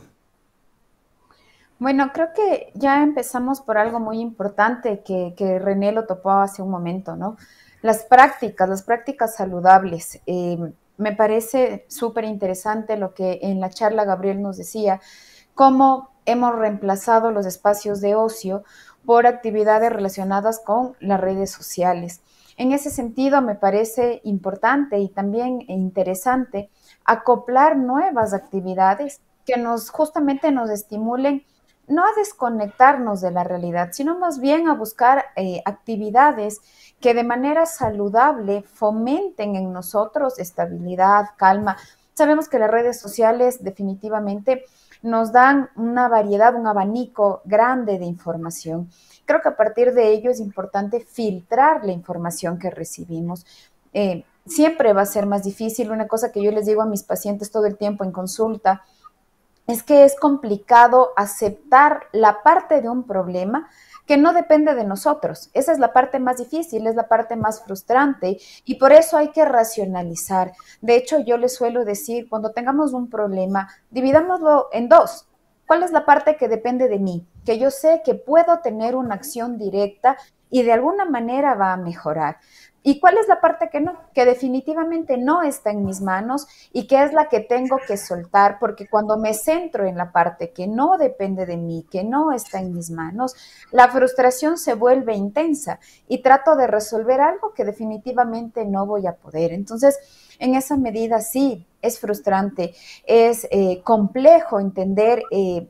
Bueno, creo que ya empezamos por algo muy importante que René lo topó hace un momento, ¿no? Las prácticas saludables. Me parece súper interesante lo que en la charla Gabriel nos decía, cómo hemos reemplazado los espacios de ocio por actividades relacionadas con las redes sociales. En ese sentido, me parece importante y también interesante acoplar nuevas actividades que justamente nos estimulen no a desconectarnos de la realidad, sino más bien a buscar actividades que de manera saludable fomenten en nosotros estabilidad, calma. Sabemos que las redes sociales definitivamente nos dan una variedad, un abanico grande de información. Creo que a partir de ello es importante filtrar la información que recibimos. Siempre va a ser más difícil. Una cosa que yo les digo a mis pacientes todo el tiempo en consulta es que es complicado aceptar la parte de un problema que no depende de nosotros. Esa es la parte más difícil, es la parte más frustrante y por eso hay que racionalizar. De hecho, yo les suelo decir, cuando tengamos un problema, dividámoslo en dos. ¿Cuál es la parte que depende de mí? Que yo sé que puedo tener una acción directa y de alguna manera va a mejorar. ¿Y cuál es la parte que no? Que definitivamente no está en mis manos y que es la que tengo que soltar, porque cuando me centro en la parte que no depende de mí, que no está en mis manos, la frustración se vuelve intensa y trato de resolver algo que definitivamente no voy a poder. Entonces, en esa medida sí, es frustrante, es complejo entender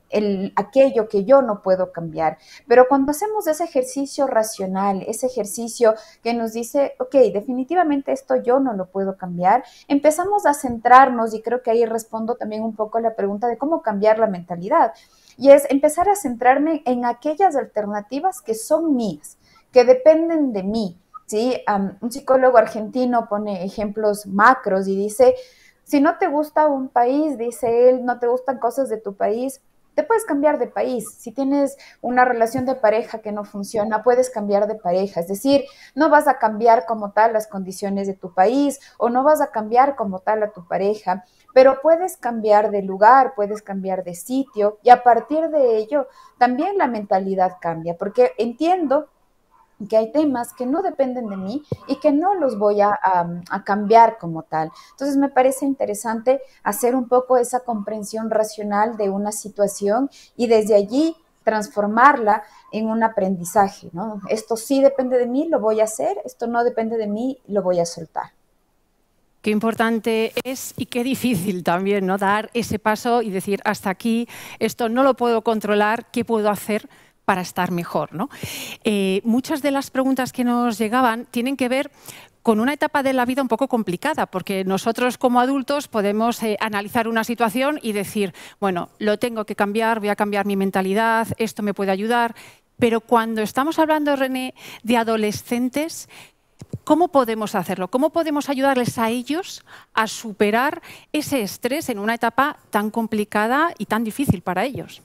aquello que yo no puedo cambiar. Pero cuando hacemos ese ejercicio racional, ese ejercicio que nos dice, ok, definitivamente esto yo no lo puedo cambiar, empezamos a centrarnos, y creo que ahí respondo también un poco a la pregunta de cómo cambiar la mentalidad, y es empezar a centrarme en aquellas alternativas que son mías, que dependen de mí. ¿Sí? Un psicólogo argentino pone ejemplos macros y dice, si no te gusta un país, dice él, no te gustan cosas de tu país, te puedes cambiar de país. Si tienes una relación de pareja que no funciona, puedes cambiar de pareja. Es decir, no vas a cambiar como tal las condiciones de tu país o no vas a cambiar como tal a tu pareja, pero puedes cambiar de lugar, puedes cambiar de sitio y a partir de ello también la mentalidad cambia, porque entiendo que hay temas que no dependen de mí y que no los voy a cambiar como tal. Entonces me parece interesante hacer un poco esa comprensión racional de una situación y desde allí transformarla en un aprendizaje, ¿no? Esto sí depende de mí, lo voy a hacer, esto no depende de mí, lo voy a soltar. Qué importante es y qué difícil también, ¿no? Dar ese paso y decir, hasta aquí, esto no lo puedo controlar, ¿qué puedo hacer para estar mejor, ¿no? Muchas de las preguntas que nos llegaban tienen que ver con una etapa de la vida un poco complicada, porque nosotros como adultos podemos analizar una situación y decir, bueno, lo tengo que cambiar, voy a cambiar mi mentalidad, esto me puede ayudar, pero cuando estamos hablando, René, de adolescentes, ¿Cómo podemos hacerlo? ¿Cómo podemos ayudarles a ellos a superar ese estrés en una etapa tan complicada y tan difícil para ellos?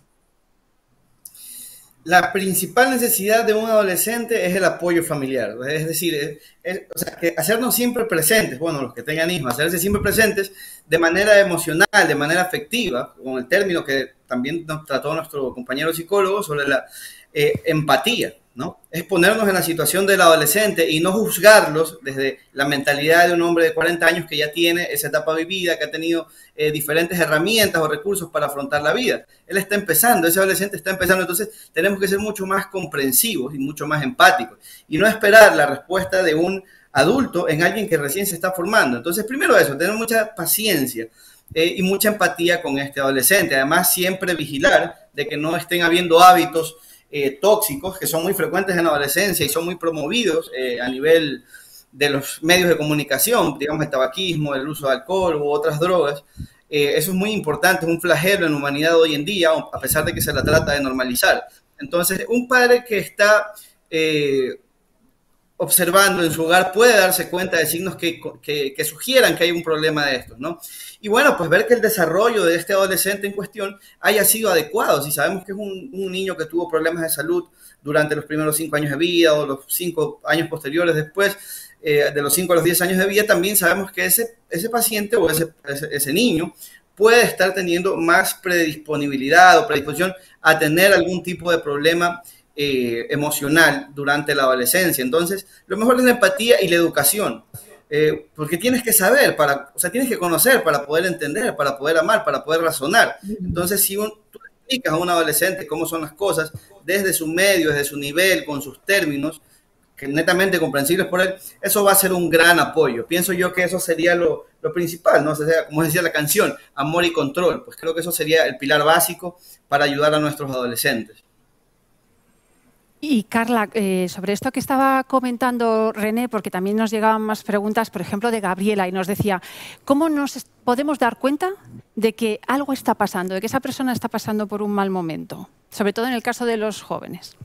La principal necesidad de un adolescente es el apoyo familiar, es decir, o sea, que hacernos siempre presentes, bueno, los que tengan hijos, hacerse siempre presentes de manera emocional, de manera afectiva, con el término que también nos trató nuestro compañero psicólogo sobre la empatía, ¿no? Es ponernos en la situación del adolescente y no juzgarlos desde la mentalidad de un hombre de 40 años que ya tiene esa etapa vivida, que ha tenido diferentes herramientas o recursos para afrontar la vida. Él está empezando, ese adolescente está empezando, entonces tenemos que ser mucho más comprensivos y mucho más empáticos y no esperar la respuesta de un adulto en alguien que recién se está formando. Entonces, primero eso, tener mucha paciencia y mucha empatía con este adolescente. Además, siempre vigilar de que no estén habiendo hábitos tóxicos que son muy frecuentes en la adolescencia y son muy promovidos a nivel de los medios de comunicación, digamos el tabaquismo, el uso de alcohol u otras drogas. Eso es muy importante, es un flagelo en la humanidad hoy en día, a pesar de que se la trata de normalizar. Entonces, un padre que está observando en su hogar puede darse cuenta de signos que sugieran que hay un problema de estos, ¿no? Y bueno, pues ver que el desarrollo de este adolescente en cuestión haya sido adecuado. Si sabemos que es un niño que tuvo problemas de salud durante los primeros 5 años de vida o los 5 años posteriores después, de los 5 a los 10 años de vida, también sabemos que ese paciente o ese niño puede estar teniendo más predisponibilidad o predisposición a tener algún tipo de problema emocional durante la adolescencia. Entonces, lo mejor es la empatía y la educación, porque tienes que saber, o sea, tienes que conocer para poder entender, para poder amar, para poder razonar. Entonces, si tú le explicas a un adolescente cómo son las cosas, desde su medio, desde su nivel, con sus términos, que netamente comprensibles por él, eso va a ser un gran apoyo. Pienso yo que eso sería lo principal, ¿no? O sea, como decía la canción, amor y control, pues creo que eso sería el pilar básico para ayudar a nuestros adolescentes. Y Carla, sobre esto que estaba comentando René, porque también nos llegaban más preguntas, por ejemplo, de Gabriela, y nos decía, ¿cómo nos podemos dar cuenta de que algo está pasando, de que esa persona está pasando por un mal momento? Sobre todo en el caso de los jóvenes.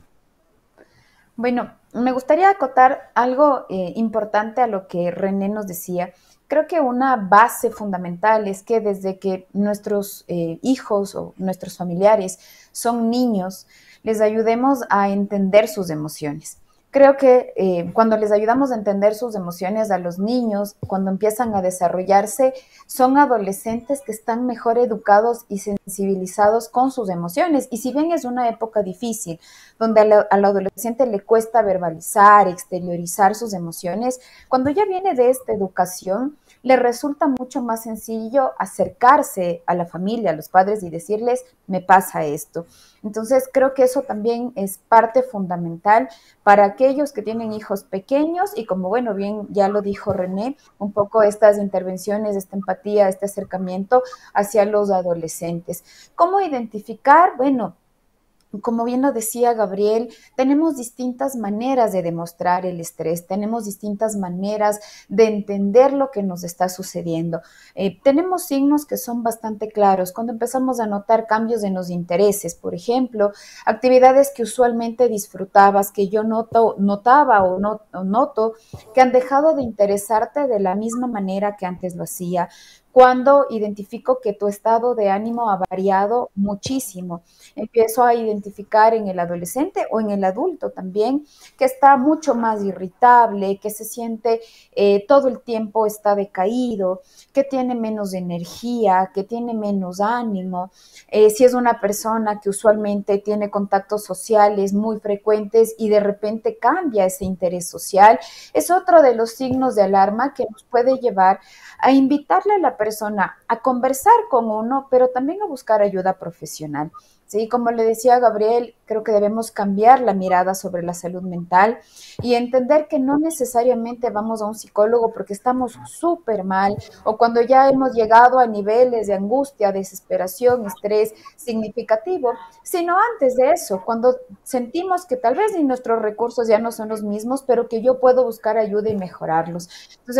Bueno, me gustaría acotar algo importante a lo que René nos decía. Creo que una base fundamental es que desde que nuestros hijos o nuestros familiares son niños, les ayudemos a entender sus emociones. Creo que cuando les ayudamos a entender sus emociones a los niños, cuando empiezan a desarrollarse, son adolescentes que están mejor educados y sensibilizados con sus emociones. Y si bien es una época difícil, donde al adolescente le cuesta verbalizar, exteriorizar sus emociones, cuando ya viene de esta educación, le resulta mucho más sencillo acercarse a la familia, a los padres y decirles, me pasa esto. Entonces, creo que eso también es parte fundamental para aquellos que tienen hijos pequeños y como, bueno, bien ya lo dijo René, un poco estas intervenciones, esta empatía, este acercamiento hacia los adolescentes. ¿Cómo identificar? Bueno, como bien lo decía Gabriel, tenemos distintas maneras de demostrar el estrés, tenemos distintas maneras de entender lo que nos está sucediendo. Tenemos signos que son bastante claros. Cuando empezamos a notar cambios en los intereses, por ejemplo, actividades que usualmente disfrutabas, que yo notaba o noto que han dejado de interesarte de la misma manera que antes lo hacía. Cuando identifico que tu estado de ánimo ha variado muchísimo, empiezo a identificar en el adolescente o en el adulto también que está mucho más irritable, que se siente todo el tiempo está decaído, que tiene menos energía, que tiene menos ánimo. Si es una persona que usualmente tiene contactos sociales muy frecuentes y de repente cambia ese interés social, es otro de los signos de alarma que nos puede llevar a invitarle a la persona a conversar con uno, pero también a buscar ayuda profesional. Sí, como le decía Gabriel, creo que debemos cambiar la mirada sobre la salud mental y entender que no necesariamente vamos a un psicólogo porque estamos súper mal o cuando ya hemos llegado a niveles de angustia, desesperación, estrés significativo, sino antes de eso, cuando sentimos que tal vez ni nuestros recursos ya no son los mismos, pero que yo puedo buscar ayuda y mejorarlos. Entonces,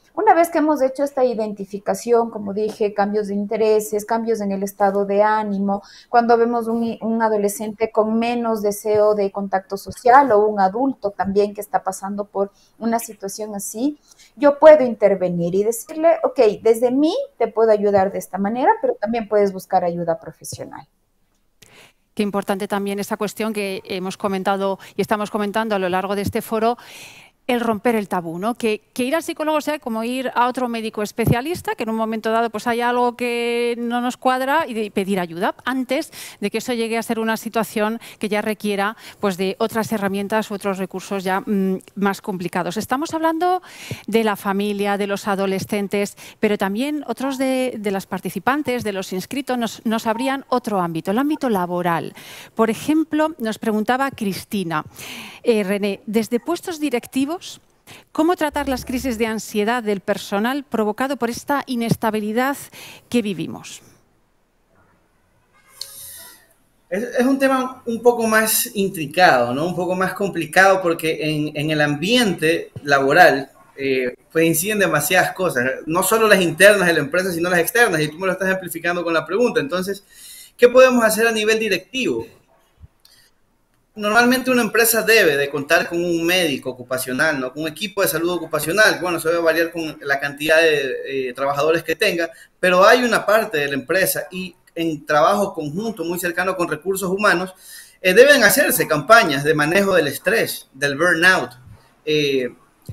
Una vez que hemos hecho esta identificación, como dije, cambios de intereses, cambios en el estado de ánimo, cuando vemos un adolescente con menos deseo de contacto social o un adulto también que está pasando por una situación así, yo puedo intervenir y decirle, ok, desde mí te puedo ayudar de esta manera, pero también puedes buscar ayuda profesional. Qué importante también esa cuestión que hemos comentado y estamos comentando a lo largo de este foro, el romper el tabú, ¿no? Que ir al psicólogo sea como ir a otro médico especialista, que en un momento dado pues hay algo que no nos cuadra y de pedir ayuda antes de que eso llegue a ser una situación que ya requiera pues de otras herramientas u otros recursos ya más complicados. Estamos hablando de la familia, de los adolescentes, pero también otros de las participantes, de los inscritos, nos abrían otro ámbito, el ámbito laboral. Por ejemplo, nos preguntaba Cristina, René, desde puestos directivos, ¿cómo tratar las crisis de ansiedad del personal provocado por esta inestabilidad que vivimos? Es un tema un poco más intricado, ¿no? Un poco más complicado porque en el ambiente laboral pues inciden demasiadas cosas, no solo las internas de la empresa, sino las externas, y tú me lo estás amplificando con la pregunta. Entonces, ¿qué podemos hacer a nivel directivo? Normalmente una empresa debe de contar con un médico ocupacional, ¿no? Con un equipo de salud ocupacional. Bueno, eso debe variar con la cantidad de trabajadores que tenga, pero hay una parte de la empresa y en trabajo conjunto muy cercano con recursos humanos, deben hacerse campañas de manejo del estrés, del burnout, y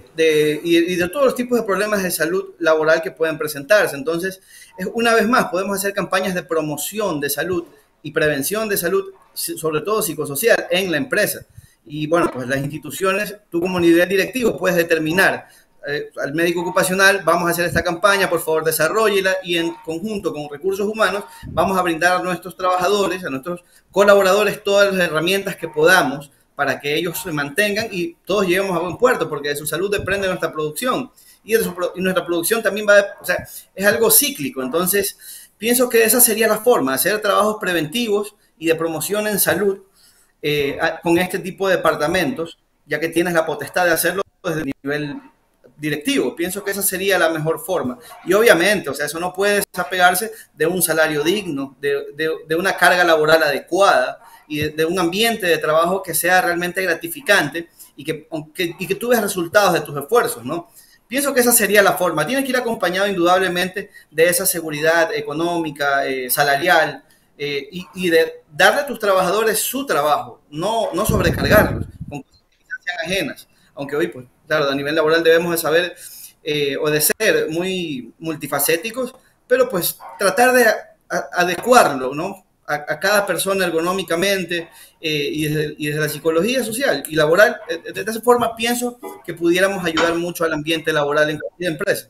de todos los tipos de problemas de salud laboral que pueden presentarse. Entonces, una vez más, podemos hacer campañas de promoción de salud y prevención de salud, sobre todo psicosocial, en la empresa. Y bueno, pues las instituciones, tú como nivel directivo puedes determinar al médico ocupacional, vamos a hacer esta campaña, por favor desarróllela, y en conjunto con recursos humanos vamos a brindar a nuestros trabajadores, a nuestros colaboradores, todas las herramientas que podamos para que ellos se mantengan y todos lleguemos a buen puerto, porque de su salud depende nuestra producción y nuestra producción también o sea, es algo cíclico. Entonces, pienso que esa sería la forma, hacer trabajos preventivos y de promoción en salud con este tipo de departamentos, ya que tienes la potestad de hacerlo desde el nivel directivo. Pienso que esa sería la mejor forma. Y obviamente, o sea, eso no puede desapegarse de un salario digno, de una carga laboral adecuada y de un ambiente de trabajo que sea realmente gratificante y que tú veas resultados de tus esfuerzos, ¿no? Pienso que esa sería la forma. Tiene que ir acompañado indudablemente de esa seguridad económica, salarial, y de darle a tus trabajadores su trabajo, no sobrecargarlos con cosas que sean ajenas. Aunque hoy, pues, claro, a nivel laboral debemos de saber o de ser muy multifacéticos, pero pues tratar de adecuarlo, ¿no? A cada persona ergonómicamente y desde la psicología social y laboral. De esa forma pienso que pudiéramos ayudar mucho al ambiente laboral en cualquier empresa.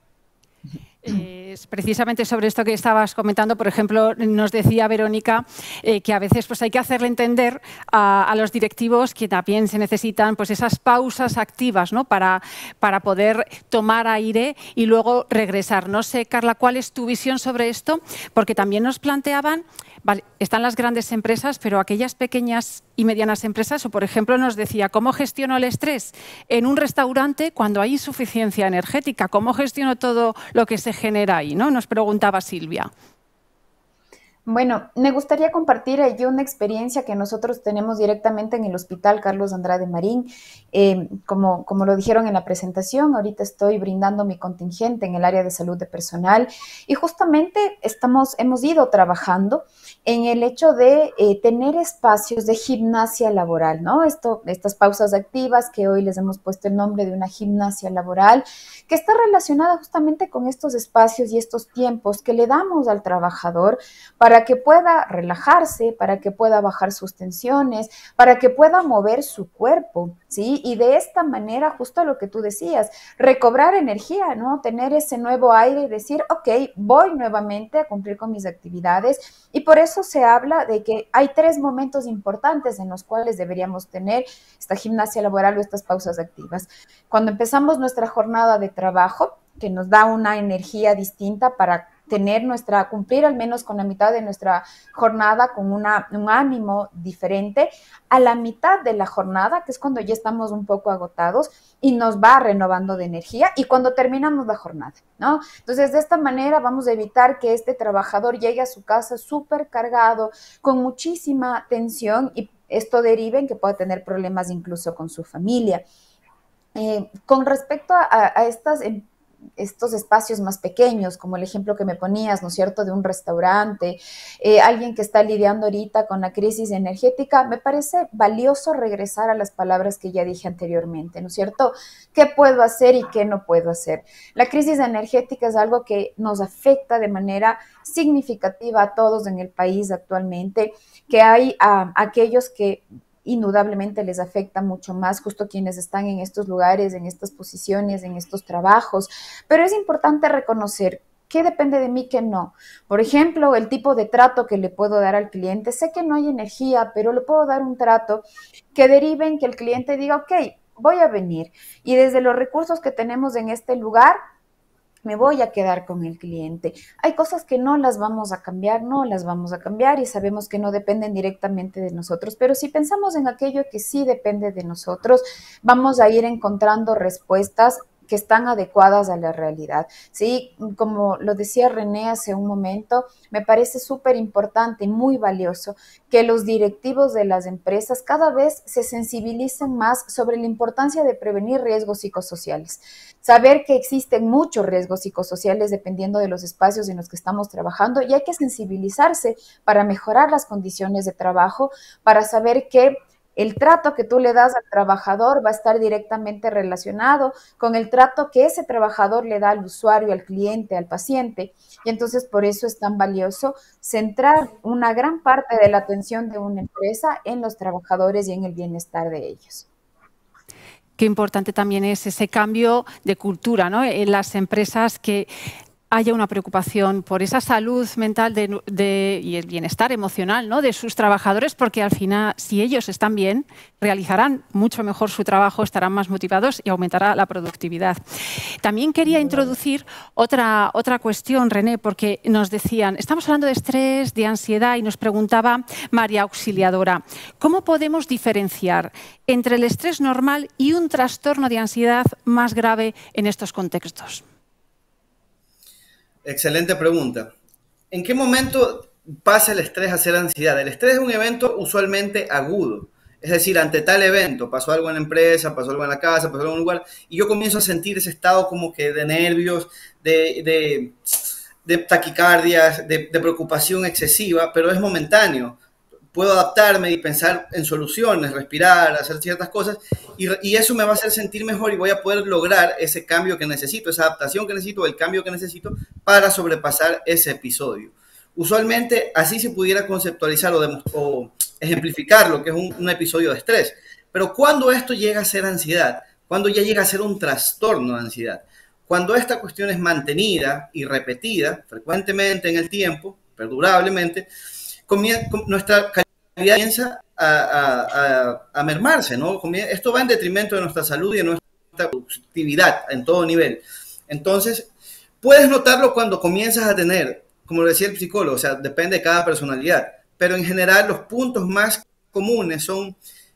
Precisamente sobre esto que estabas comentando, por ejemplo, nos decía Verónica que a veces pues, hay que hacerle entender a los directivos que también se necesitan pues, esas pausas activas, ¿no? para poder tomar aire y luego regresar. No sé, Carla, ¿cuál es tu visión sobre esto? Porque también nos planteaban, vale, están las grandes empresas, pero aquellas pequeñas y medianas empresas, o por ejemplo nos decía, ¿cómo gestiono el estrés en un restaurante cuando hay insuficiencia energética? ¿Cómo gestiono todo lo que se genera ahí, ¿no? Nos preguntaba Silvia. Bueno, me gustaría compartir allí una experiencia que nosotros tenemos directamente en el Hospital Carlos Andrade Marín. Como lo dijeron en la presentación, ahorita estoy brindando mi contingente en el área de salud de personal y justamente hemos ido trabajando en el hecho de tener espacios de gimnasia laboral, ¿no? Estas pausas activas que hoy les hemos puesto el nombre de una gimnasia laboral, que está relacionada justamente con estos espacios y estos tiempos que le damos al trabajador para que pueda relajarse, para que pueda bajar sus tensiones, para que pueda mover su cuerpo, ¿sí? Y de esta manera, justo lo que tú decías, recobrar energía, ¿no? Tener ese nuevo aire y decir, ok, voy nuevamente a cumplir con mis actividades. Y por eso se habla de que hay 3 momentos importantes en los cuales deberíamos tener esta gimnasia laboral o estas pausas activas. Cuando empezamos nuestra jornada de trabajo, que nos da una energía distinta para cumplir al menos con la mitad de nuestra jornada con un ánimo diferente, a la mitad de la jornada, que es cuando ya estamos un poco agotados y nos va renovando de energía, y cuando terminamos la jornada, ¿no? Entonces, de esta manera vamos a evitar que este trabajador llegue a su casa súper cargado, con muchísima tensión, y esto derive en que pueda tener problemas incluso con su familia. Con respecto a estos espacios más pequeños, como el ejemplo que me ponías, ¿no es cierto?, de un restaurante, alguien que está lidiando ahorita con la crisis energética, me parece valioso regresar a las palabras que ya dije anteriormente, ¿no es cierto? ¿Qué puedo hacer y qué no puedo hacer? La crisis energética es algo que nos afecta de manera significativa a todos en el país actualmente, que hay aquellos que indudablemente les afecta mucho más, justo quienes están en estos lugares, en estas posiciones, en estos trabajos, pero es importante reconocer qué depende de mí, qué no. Por ejemplo, el tipo de trato que le puedo dar al cliente. Sé que no hay energía, pero le puedo dar un trato que derive en que el cliente diga, ok, voy a venir, y desde los recursos que tenemos en este lugar, me voy a quedar con el cliente. Hay cosas que no las vamos a cambiar, y sabemos que no dependen directamente de nosotros, pero si pensamos en aquello que sí depende de nosotros, vamos a ir encontrando respuestas que están adecuadas a la realidad. Sí, como lo decía René hace un momento, me parece súper importante y muy valioso que los directivos de las empresas cada vez se sensibilicen más sobre la importancia de prevenir riesgos psicosociales. Saber que existen muchos riesgos psicosociales dependiendo de los espacios en los que estamos trabajando, y hay que sensibilizarse para mejorar las condiciones de trabajo, para saber que el trato que tú le das al trabajador va a estar directamente relacionado con el trato que ese trabajador le da al usuario, al cliente, al paciente. Y entonces por eso es tan valioso centrar una gran parte de la atención de una empresa en los trabajadores y en el bienestar de ellos. Qué importante también es ese cambio de cultura, ¿no?, en las empresas, que haya una preocupación por esa salud mental y el bienestar emocional, ¿no?, de sus trabajadores, porque al final, si ellos están bien, realizarán mucho mejor su trabajo, estarán más motivados y aumentará la productividad. También quería introducir otra cuestión, René, porque nos decían, estamos hablando de estrés, de ansiedad, y nos preguntaba María Auxiliadora, ¿cómo podemos diferenciar entre el estrés normal y un trastorno de ansiedad más grave en estos contextos? Excelente pregunta. ¿En qué momento pasa el estrés a ser ansiedad? El estrés es un evento usualmente agudo. Es decir, ante tal evento, pasó algo en la empresa, pasó algo en la casa, pasó algo en un lugar, y yo comienzo a sentir ese estado como que de nervios, de taquicardias, de preocupación excesiva, pero es momentáneo. Puedo adaptarme y pensar en soluciones, respirar, hacer ciertas cosas, y eso me va a hacer sentir mejor, y voy a poder lograr ese cambio que necesito, esa adaptación que necesito, el cambio que necesito para sobrepasar ese episodio. Usualmente así se pudiera conceptualizar o ejemplificar lo que es un episodio de estrés. Pero cuando esto llega a ser ansiedad, cuando ya llega a ser un trastorno de ansiedad, cuando esta cuestión es mantenida y repetida frecuentemente en el tiempo, perdurablemente, nuestra calidad comienza a mermarse, ¿no? Esto va en detrimento de nuestra salud y de nuestra productividad en todo nivel. Entonces, puedes notarlo cuando comienzas a tener, como lo decía el psicólogo, o sea, depende de cada personalidad, pero en general los puntos más comunes son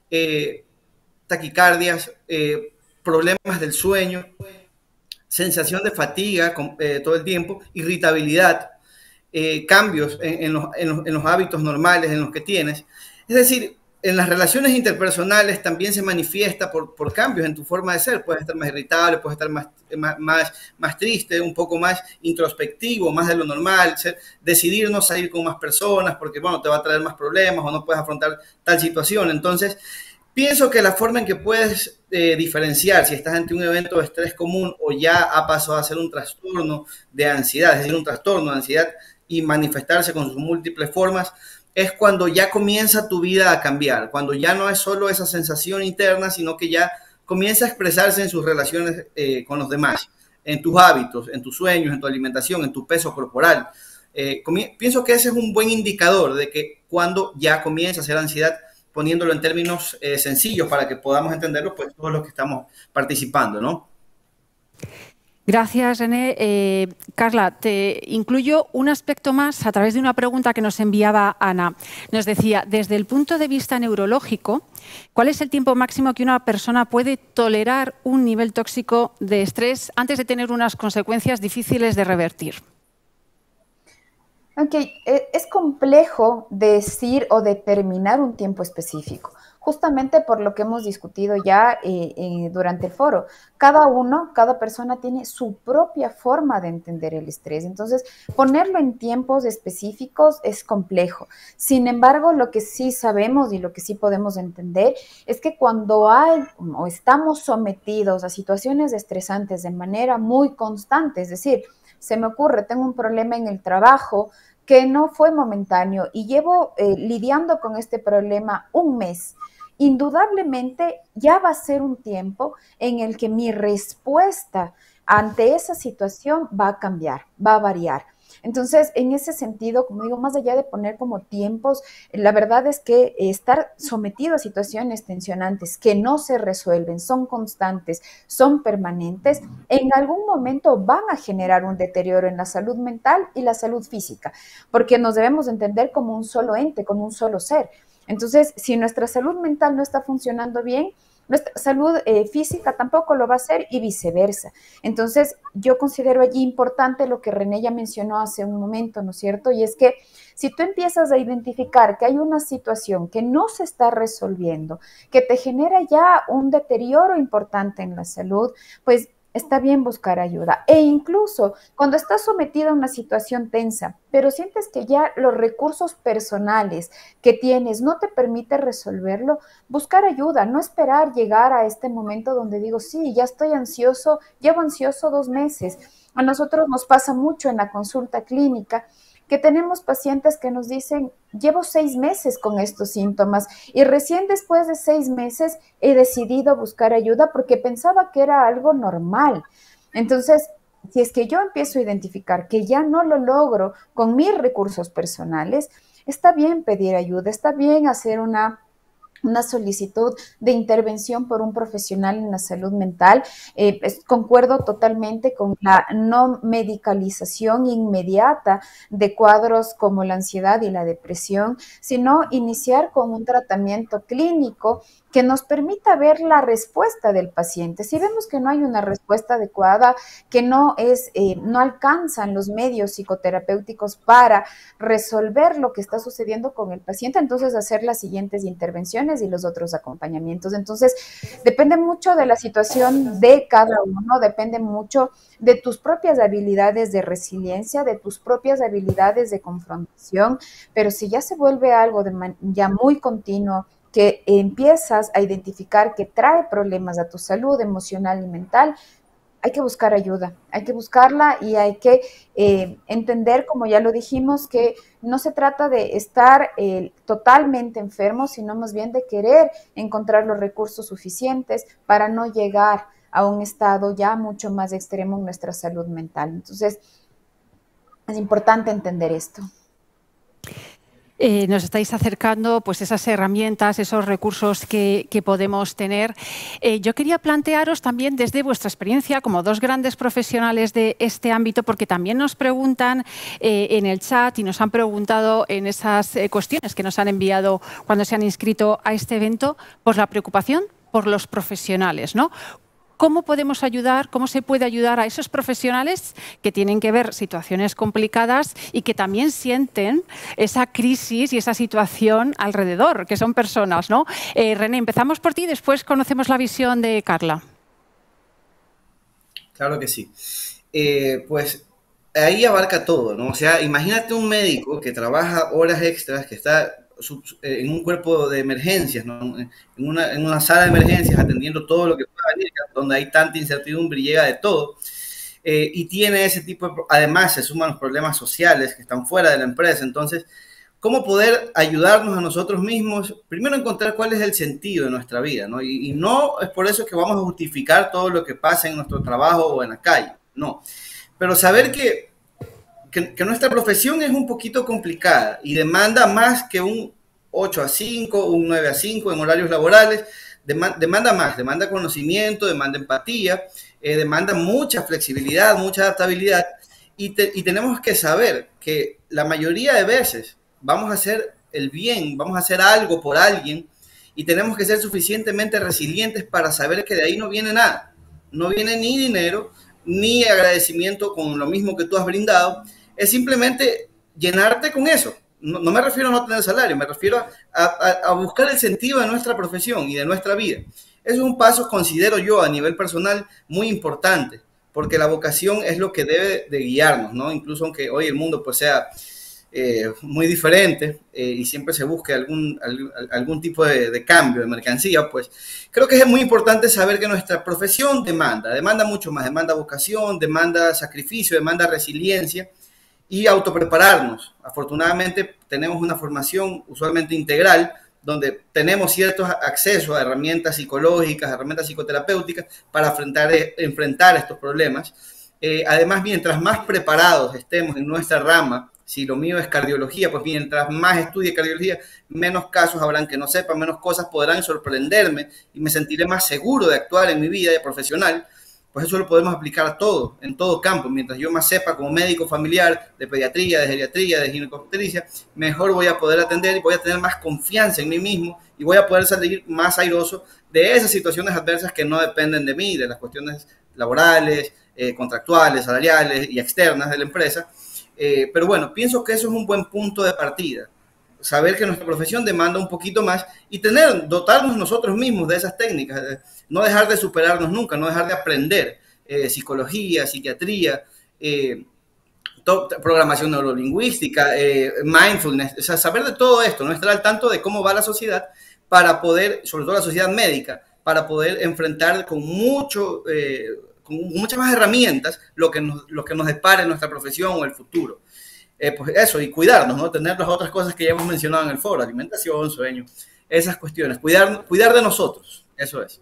taquicardias, problemas del sueño, sensación de fatiga todo el tiempo, irritabilidad, cambios en los hábitos normales en los que tienes. Es decir, en las relaciones interpersonales también se manifiesta por cambios en tu forma de ser. Puedes estar más irritable, puedes estar más triste, un poco más introspectivo, más de lo normal, decidir no salir con más personas porque, bueno, te va a traer más problemas o no puedes afrontar tal situación. Entonces, pienso que la forma en que puedes diferenciar si estás ante un evento de estrés común o ya ha pasado a ser un trastorno de ansiedad, es decir, un trastorno de ansiedad y manifestarse con sus múltiples formas, es cuando ya comienza tu vida a cambiar, cuando ya no es solo esa sensación interna, sino que ya comienza a expresarse en sus relaciones con los demás, en tus hábitos, en tus sueños, en tu alimentación, en tu peso corporal. Pienso que ese es un buen indicador de que cuando ya comienza a ser ansiedad, poniéndolo en términos sencillos para que podamos entenderlo, pues todos los que estamos participando, ¿no? Gracias, René. Carla, te incluyo un aspecto más a través de una pregunta que nos enviaba Ana. Nos decía, desde el punto de vista neurológico, ¿cuál es el tiempo máximo que una persona puede tolerar un nivel tóxico de estrés antes de tener unas consecuencias difíciles de revertir? Ok, es complejo decir o determinar un tiempo específico, justamente por lo que hemos discutido ya durante el foro. Cada persona tiene su propia forma de entender el estrés, entonces ponerlo en tiempos específicos es complejo. Sin embargo, lo que sí sabemos y lo que sí podemos entender es que cuando hay o estamos sometidos a situaciones estresantes de manera muy constante, es decir, se me ocurre, tengo un problema en el trabajo que no fue momentáneo y llevo lidiando con este problema un mes, indudablemente ya va a ser un tiempo en el que mi respuesta ante esa situación va a cambiar, va a variar. Entonces, en ese sentido, como digo, más allá de poner como tiempos, la verdad es que estar sometido a situaciones tensionantes que no se resuelven, son constantes, son permanentes, en algún momento van a generar un deterioro en la salud mental y la salud física, porque nos debemos entender como un solo ente, como un solo ser. Entonces, si nuestra salud mental no está funcionando bien, nuestra salud física tampoco lo va a hacer y viceversa. Entonces, yo considero allí importante lo que René ya mencionó hace un momento, ¿no es cierto? Y es que si tú empiezas a identificar que hay una situación que no se está resolviendo, que te genera ya un deterioro importante en la salud, pues está bien buscar ayuda. E incluso cuando estás sometido a una situación tensa, pero sientes que ya los recursos personales que tienes no te permite resolverlo, buscar ayuda, no esperar llegar a este momento donde digo, sí, ya estoy ansioso, llevo ansioso 2 meses. A nosotros nos pasa mucho en la consulta clínica que tenemos pacientes que nos dicen, llevo 6 meses con estos síntomas y recién después de 6 meses he decidido buscar ayuda porque pensaba que era algo normal. Entonces, si es que yo empiezo a identificar que ya no lo logro con mis recursos personales, está bien pedir ayuda, está bien hacer una solicitud de intervención por un profesional en la salud mental. Concuerdo totalmente con la no medicalización inmediata de cuadros como la ansiedad y la depresión, sino iniciar con un tratamiento clínico que nos permita ver la respuesta del paciente. Si vemos que no hay una respuesta adecuada, que no alcanzan los medios psicoterapéuticos para resolver lo que está sucediendo con el paciente, entonces hacer las siguientes intervenciones y los otros acompañamientos. Entonces, depende mucho de la situación de cada uno, depende mucho de tus propias habilidades de resiliencia, de tus propias habilidades de confrontación, pero si ya se vuelve algo ya muy continuo, que empiezas a identificar que trae problemas a tu salud emocional y mental, hay que buscar ayuda, hay que buscarla y hay que entender, como ya lo dijimos, que no se trata de estar totalmente enfermo, sino más bien de querer encontrar los recursos suficientes para no llegar a un estado ya mucho más extremo en nuestra salud mental. Entonces, es importante entender esto. Nos estáis acercando pues esas herramientas, esos recursos que podemos tener. Yo quería plantearos también desde vuestra experiencia como dos grandes profesionales de este ámbito, porque también nos preguntan en el chat y nos han preguntado en esas cuestiones que nos han enviado cuando se han inscrito a este evento, pues la preocupación por los profesionales, ¿no? ¿Cómo podemos ayudar, cómo se puede ayudar a esos profesionales que tienen que ver situaciones complicadas y que también sienten esa crisis y esa situación alrededor, que son personas, ¿no? René, empezamos por ti y después conocemos la visión de Carla. Claro que sí. Pues ahí abarca todo, ¿no? O sea, imagínate un médico que trabaja horas extras, que está en un cuerpo de emergencias, ¿no? En una sala de emergencias atendiendo todo lo que pueda venir, donde hay tanta incertidumbre y llega de todo, y tiene ese tipo de... Además, se suman los problemas sociales que están fuera de la empresa. Entonces, ¿cómo poder ayudarnos a nosotros mismos? Primero, encontrar cuál es el sentido de nuestra vida, ¿no? Y no es por eso que vamos a justificar todo lo que pasa en nuestro trabajo o en la calle, no. Pero saber que nuestra profesión es un poquito complicada y demanda más que un 8 a 5, un 9 a 5 en horarios laborales, demanda más, demanda conocimiento, demanda empatía, demanda mucha flexibilidad, mucha adaptabilidad, y tenemos que saber que la mayoría de veces vamos a hacer el bien, vamos a hacer algo por alguien, y tenemos que ser suficientemente resilientes para saber que de ahí no viene nada, no viene ni dinero, ni agradecimiento con lo mismo que tú has brindado, es simplemente llenarte con eso. No me refiero a no tener salario, me refiero a buscar el sentido de nuestra profesión y de nuestra vida. Es un paso, considero yo, a nivel personal, muy importante, porque la vocación es lo que debe de guiarnos, ¿no? Incluso aunque hoy el mundo pues sea muy diferente y siempre se busque algún tipo de cambio de mercancía, pues creo que es muy importante saber que nuestra profesión demanda mucho más, demanda vocación, demanda sacrificio, demanda resiliencia, y autoprepararnos. Afortunadamente tenemos una formación usualmente integral, donde tenemos ciertos accesos a herramientas psicológicas, herramientas psicoterapéuticas para enfrentar estos problemas. Además, mientras más preparados estemos en nuestra rama, si lo mío es cardiología, pues mientras más estudie cardiología, menos casos habrán que no sepan, menos cosas podrán sorprenderme y me sentiré más seguro de actuar en mi vida de profesional. Pues eso lo podemos aplicar a todo, en todo campo. Mientras yo más sepa como médico familiar, de pediatría, de geriatría, de ginecobstetricia, mejor voy a poder atender y voy a tener más confianza en mí mismo y voy a poder salir más airoso de esas situaciones adversas que no dependen de mí, de las cuestiones laborales, contractuales, salariales y externas de la empresa. Pero bueno, pienso que eso es un buen punto de partida. Saber que nuestra profesión demanda un poquito más y dotarnos nosotros mismos de esas técnicas, no dejar de superarnos nunca, no dejar de aprender psicología, psiquiatría, programación neurolingüística, mindfulness, o sea, saber de todo esto, no estar al tanto de cómo va la sociedad para poder, sobre todo la sociedad médica, para poder enfrentar con muchas más herramientas lo que nos depare nuestra profesión o el futuro. Pues eso, y cuidarnos, ¿no? Tener las otras cosas que ya hemos mencionado en el foro, alimentación, sueño, esas cuestiones, cuidar de nosotros, eso es.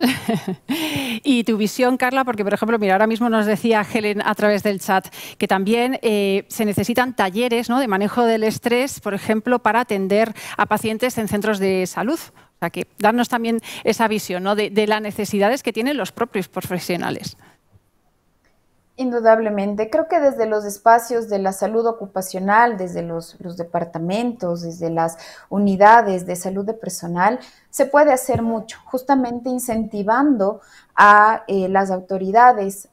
Y tu visión, Carla, porque por ejemplo, mira, ahora mismo nos decía Helen a través del chat que también se necesitan talleres, ¿no?, de manejo del estrés, por ejemplo, para atender a pacientes en centros de salud. O sea, que darnos también esa visión, ¿no?, de las necesidades que tienen los propios profesionales. Indudablemente, creo que desde los espacios de la salud ocupacional, desde los departamentos, desde las unidades de salud de personal, se puede hacer mucho, justamente incentivando a las autoridades,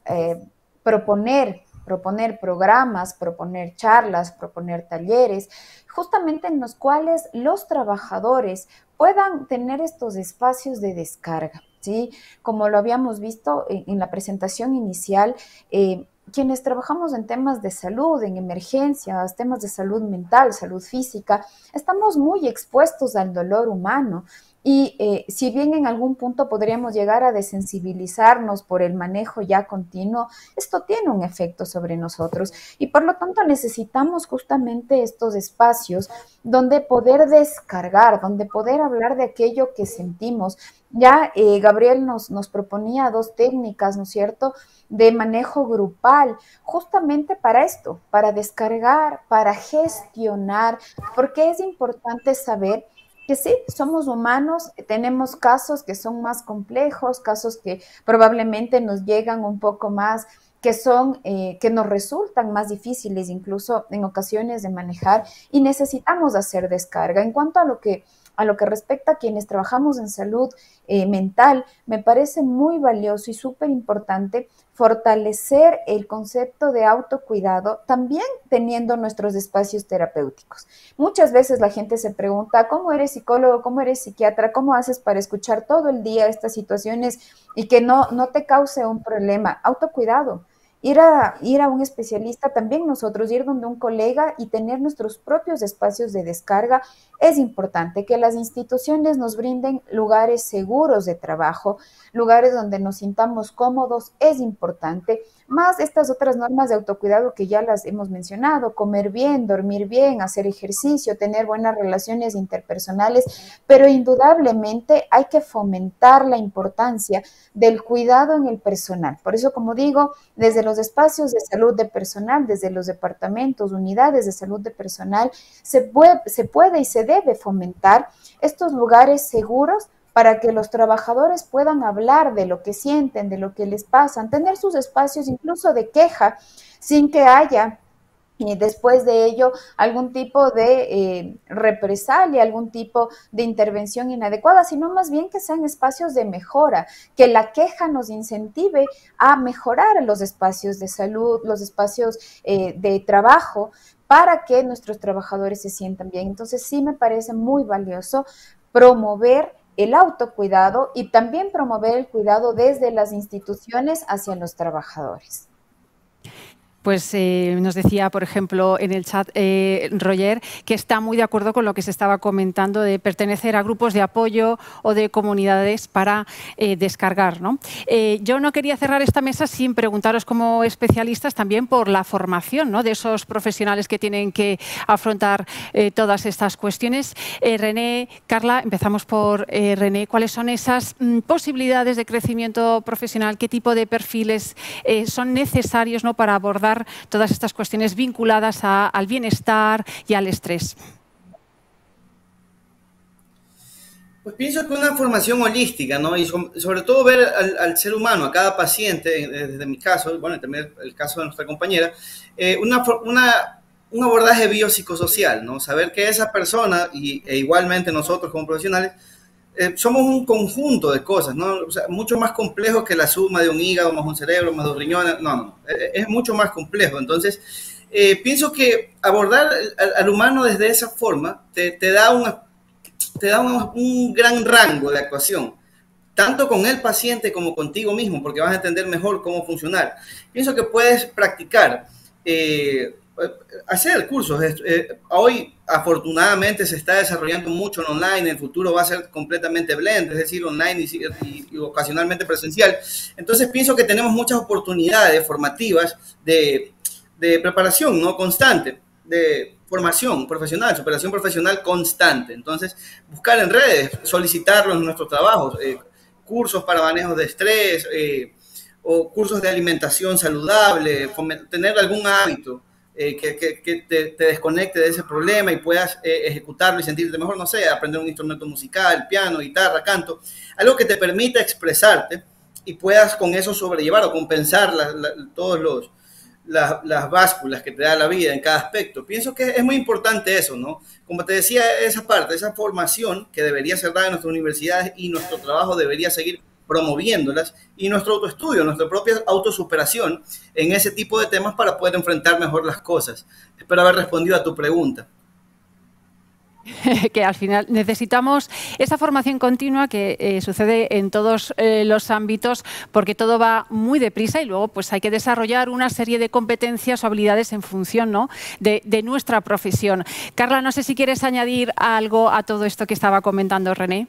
proponer programas, proponer charlas, proponer talleres, justamente en los cuales los trabajadores puedan tener estos espacios de descarga. ¿Sí? Como lo habíamos visto en la presentación inicial, quienes trabajamos en temas de salud, en emergencias, temas de salud mental, salud física, estamos muy expuestos al dolor humano. Y si bien en algún punto podríamos llegar a desensibilizarnos por el manejo ya continuo, esto tiene un efecto sobre nosotros y por lo tanto necesitamos justamente estos espacios donde poder descargar, donde poder hablar de aquello que sentimos. Ya Gabriel nos proponía 2 técnicas, ¿no es cierto?, de manejo grupal, justamente para esto, para descargar, para gestionar, porque es importante saber que sí, somos humanos, tenemos casos que son más complejos, casos que probablemente nos llegan un poco más, que nos resultan más difíciles incluso en ocasiones de manejar y necesitamos hacer descarga. En cuanto a lo que respecta a quienes trabajamos en salud mental, me parece muy valioso y súper importante fortalecer el concepto de autocuidado, también teniendo nuestros espacios terapéuticos. Muchas veces la gente se pregunta, ¿cómo eres psicólogo? ¿Cómo eres psiquiatra? ¿Cómo haces para escuchar todo el día estas situaciones y que no te cause un problema? Autocuidado. Ir a un especialista, también nosotros, ir donde un colega y tener nuestros propios espacios de descarga es importante, que las instituciones nos brinden lugares seguros de trabajo, lugares donde nos sintamos cómodos, es importante, más estas otras normas de autocuidado que ya las hemos mencionado, comer bien, dormir bien, hacer ejercicio, tener buenas relaciones interpersonales, pero indudablemente hay que fomentar la importancia del cuidado en el personal. Por eso, como digo, desde los espacios de salud de personal, desde los departamentos, unidades de salud de personal, se puede y se debe fomentar estos lugares seguros para que los trabajadores puedan hablar de lo que sienten, de lo que les pasa, tener sus espacios incluso de queja sin que haya y después de ello algún tipo de represalia, algún tipo de intervención inadecuada, sino más bien que sean espacios de mejora, que la queja nos incentive a mejorar los espacios de salud, los espacios de trabajo, para que nuestros trabajadores se sientan bien. Entonces sí me parece muy valioso promover el autocuidado y también promover el cuidado desde las instituciones hacia los trabajadores. Pues nos decía, por ejemplo, en el chat Roger, que está muy de acuerdo con lo que se estaba comentando de pertenecer a grupos de apoyo o de comunidades para descargar, ¿no? Yo no quería cerrar esta mesa sin preguntaros como especialistas también por la formación, ¿no?, de esos profesionales que tienen que afrontar todas estas cuestiones. René, Carla, empezamos por René. ¿Cuáles son esas posibilidades de crecimiento profesional? ¿Qué tipo de perfiles son necesarios, ¿no?, para abordar todas estas cuestiones vinculadas al bienestar y al estrés? Pues pienso que una formación holística, ¿no? Y sobre todo ver al ser humano, a cada paciente, desde mi caso, bueno, y también el caso de nuestra compañera, un abordaje biopsicosocial, ¿no? Saber que esa persona, e igualmente nosotros como profesionales, somos un conjunto de cosas, ¿no? O sea, mucho más complejo que la suma de un hígado más un cerebro más dos riñones. No, es mucho más complejo. Entonces, pienso que abordar al humano desde esa forma te da un gran rango de actuación, tanto con el paciente como contigo mismo, porque vas a entender mejor cómo funcionar. Pienso que puedes practicar, hacer cursos. Hoy, afortunadamente, se está desarrollando mucho en online. En el futuro va a ser completamente blend, es decir, online y ocasionalmente presencial. Entonces, pienso que tenemos muchas oportunidades formativas de preparación, ¿no?, constante, de formación profesional, superación profesional constante. Entonces, buscar en redes, solicitarlos en nuestros trabajos, cursos para manejo de estrés, o cursos de alimentación saludable, tener algún hábito que te desconecte de ese problema y puedas ejecutarlo y sentirte mejor, no sé, aprender un instrumento musical, piano, guitarra, canto, algo que te permita expresarte y puedas con eso sobrellevar o compensar todos las básculas que te da la vida en cada aspecto. Pienso que es muy importante eso, ¿no? Como te decía, esa parte, esa formación que debería ser dada en nuestras universidades, y nuestro trabajo debería seguir promoviéndolas, y nuestro autoestudio, nuestra propia autosuperación en ese tipo de temas para poder enfrentar mejor las cosas. Espero haber respondido a tu pregunta. Que al final necesitamos esa formación continua que sucede en todos los ámbitos, porque todo va muy deprisa y luego pues hay que desarrollar una serie de competencias o habilidades en función, ¿no?, de nuestra profesión. Carla, no sé si quieres añadir algo a todo esto que estaba comentando René.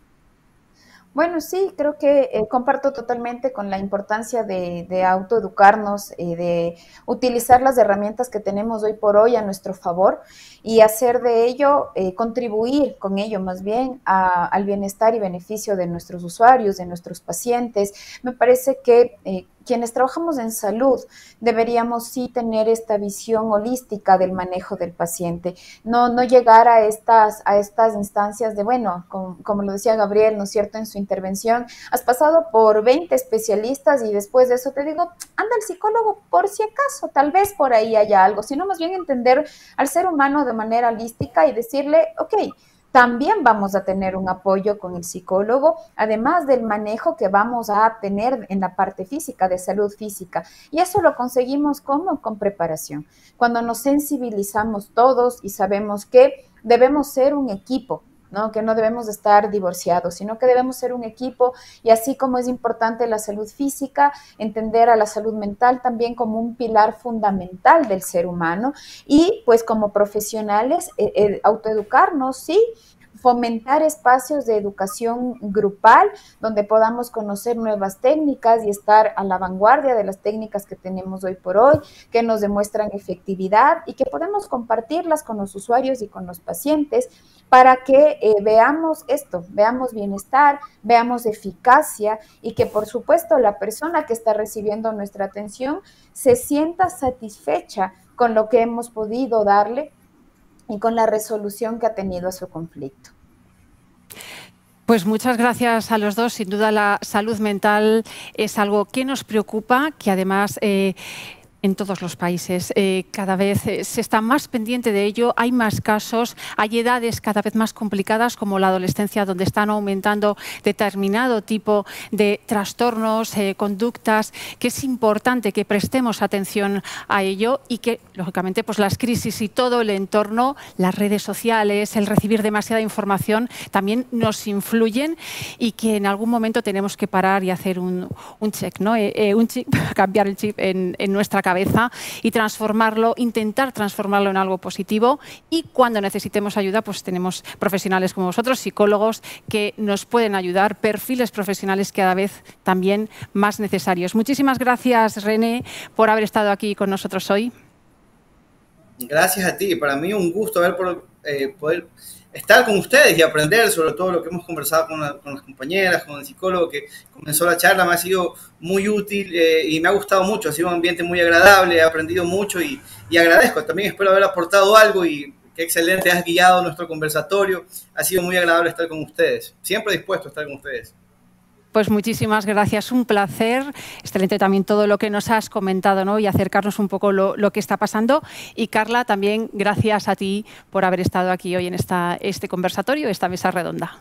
Bueno, sí, creo que comparto totalmente con la importancia de autoeducarnos, de utilizar las herramientas que tenemos hoy por hoy a nuestro favor y hacer de ello, contribuir con ello más bien al bienestar y beneficio de nuestros usuarios, de nuestros pacientes. Me parece que quienes trabajamos en salud deberíamos sí tener esta visión holística del manejo del paciente, no llegar a estas instancias de, bueno, como lo decía Gabriel, ¿no es cierto?, en su intervención, has pasado por 20 especialistas y después de eso te digo, anda al psicólogo por si acaso, tal vez por ahí haya algo, sino más bien entender al ser humano de manera holística y decirle, ok, también vamos a tener un apoyo con el psicólogo, además del manejo que vamos a tener en la parte física, de salud física. Y eso lo conseguimos ¿cómo? Con preparación. Cuando nos sensibilizamos todos y sabemos que debemos ser un equipo, ¿no?, que no debemos estar divorciados, sino que debemos ser un equipo, y así como es importante la salud física, entender a la salud mental también como un pilar fundamental del ser humano, y pues como profesionales autoeducarnos, sí, fomentar espacios de educación grupal donde podamos conocer nuevas técnicas y estar a la vanguardia de las técnicas que tenemos hoy por hoy, que nos demuestran efectividad y que podemos compartirlas con los usuarios y con los pacientes para que veamos esto, veamos bienestar, veamos eficacia y que por supuesto la persona que está recibiendo nuestra atención se sienta satisfecha con lo que hemos podido darle y con la resolución que ha tenido a su conflicto. Pues muchas gracias a los dos. Sin duda la salud mental es algo que nos preocupa, que además en todos los países cada vez se está más pendiente de ello, hay más casos, hay edades cada vez más complicadas como la adolescencia, donde están aumentando determinado tipo de trastornos, conductas, que es importante que prestemos atención a ello y que, lógicamente, pues las crisis y todo el entorno, las redes sociales, el recibir demasiada información, también nos influyen y que en algún momento tenemos que parar y hacer un check, ¿no? Cambiar el chip en nuestra cabeza y transformarlo, intentar transformarlo en algo positivo, y cuando necesitemos ayuda pues tenemos profesionales como vosotros, psicólogos, que nos pueden ayudar, perfiles profesionales cada vez también más necesarios. Muchísimas gracias, René, por haber estado aquí con nosotros hoy. Gracias a ti, para mí un gusto poder estar con ustedes y aprender sobre todo lo que hemos conversado con las compañeras, con el psicólogo que comenzó la charla. Me ha sido muy útil y me ha gustado mucho, ha sido un ambiente muy agradable, he aprendido mucho y agradezco. También espero haber aportado algo y qué excelente has guiado nuestro conversatorio. Ha sido muy agradable estar con ustedes, siempre dispuesto a estar con ustedes. Pues muchísimas gracias, un placer. Excelente también todo lo que nos has comentado, ¿no? Y acercarnos un poco lo que está pasando. Y Carla, también gracias a ti por haber estado aquí hoy en este conversatorio, esta mesa redonda.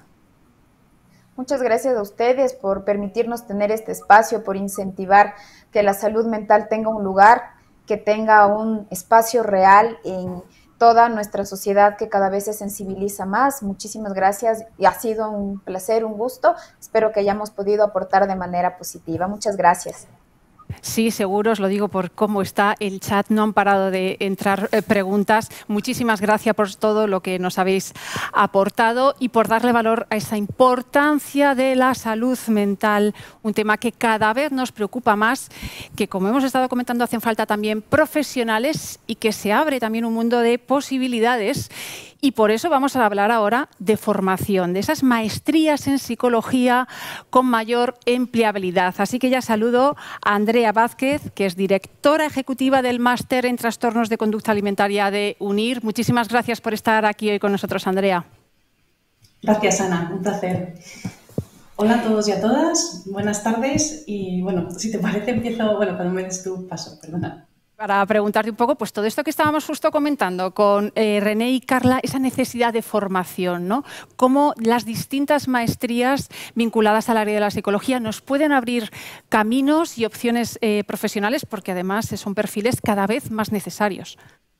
Muchas gracias a ustedes por permitirnos tener este espacio, por incentivar que la salud mental tenga un lugar, que tenga un espacio real en toda nuestra sociedad que cada vez se sensibiliza más. Muchísimas gracias y ha sido un placer, un gusto. Espero que hayamos podido aportar de manera positiva. Muchas gracias. Sí, seguro, os lo digo por cómo está el chat, no han parado de entrar preguntas. Muchísimas gracias por todo lo que nos habéis aportado y por darle valor a esa importancia de la salud mental, un tema que cada vez nos preocupa más, que como hemos estado comentando hacen falta también profesionales y que se abre también un mundo de posibilidades. Y por eso vamos a hablar ahora de formación, de esas maestrías en psicología con mayor empleabilidad. Así que ya saludo a Andrea Vázquez, que es directora ejecutiva del Máster en Trastornos de Conducta Alimentaria de UNIR. Muchísimas gracias por estar aquí hoy con nosotros, Andrea. Gracias, Ana. Un placer. Hola a todos y a todas. Buenas tardes. Y bueno, si te parece, empiezo cuando me des tu paso. Perdona. Para preguntarte un poco, pues todo esto que estábamos justo comentando con René y Carla, esa necesidad de formación, ¿no? Cómo las distintas maestrías vinculadas al área de la psicología nos pueden abrir caminos y opciones profesionales, porque además son perfiles cada vez más necesarios.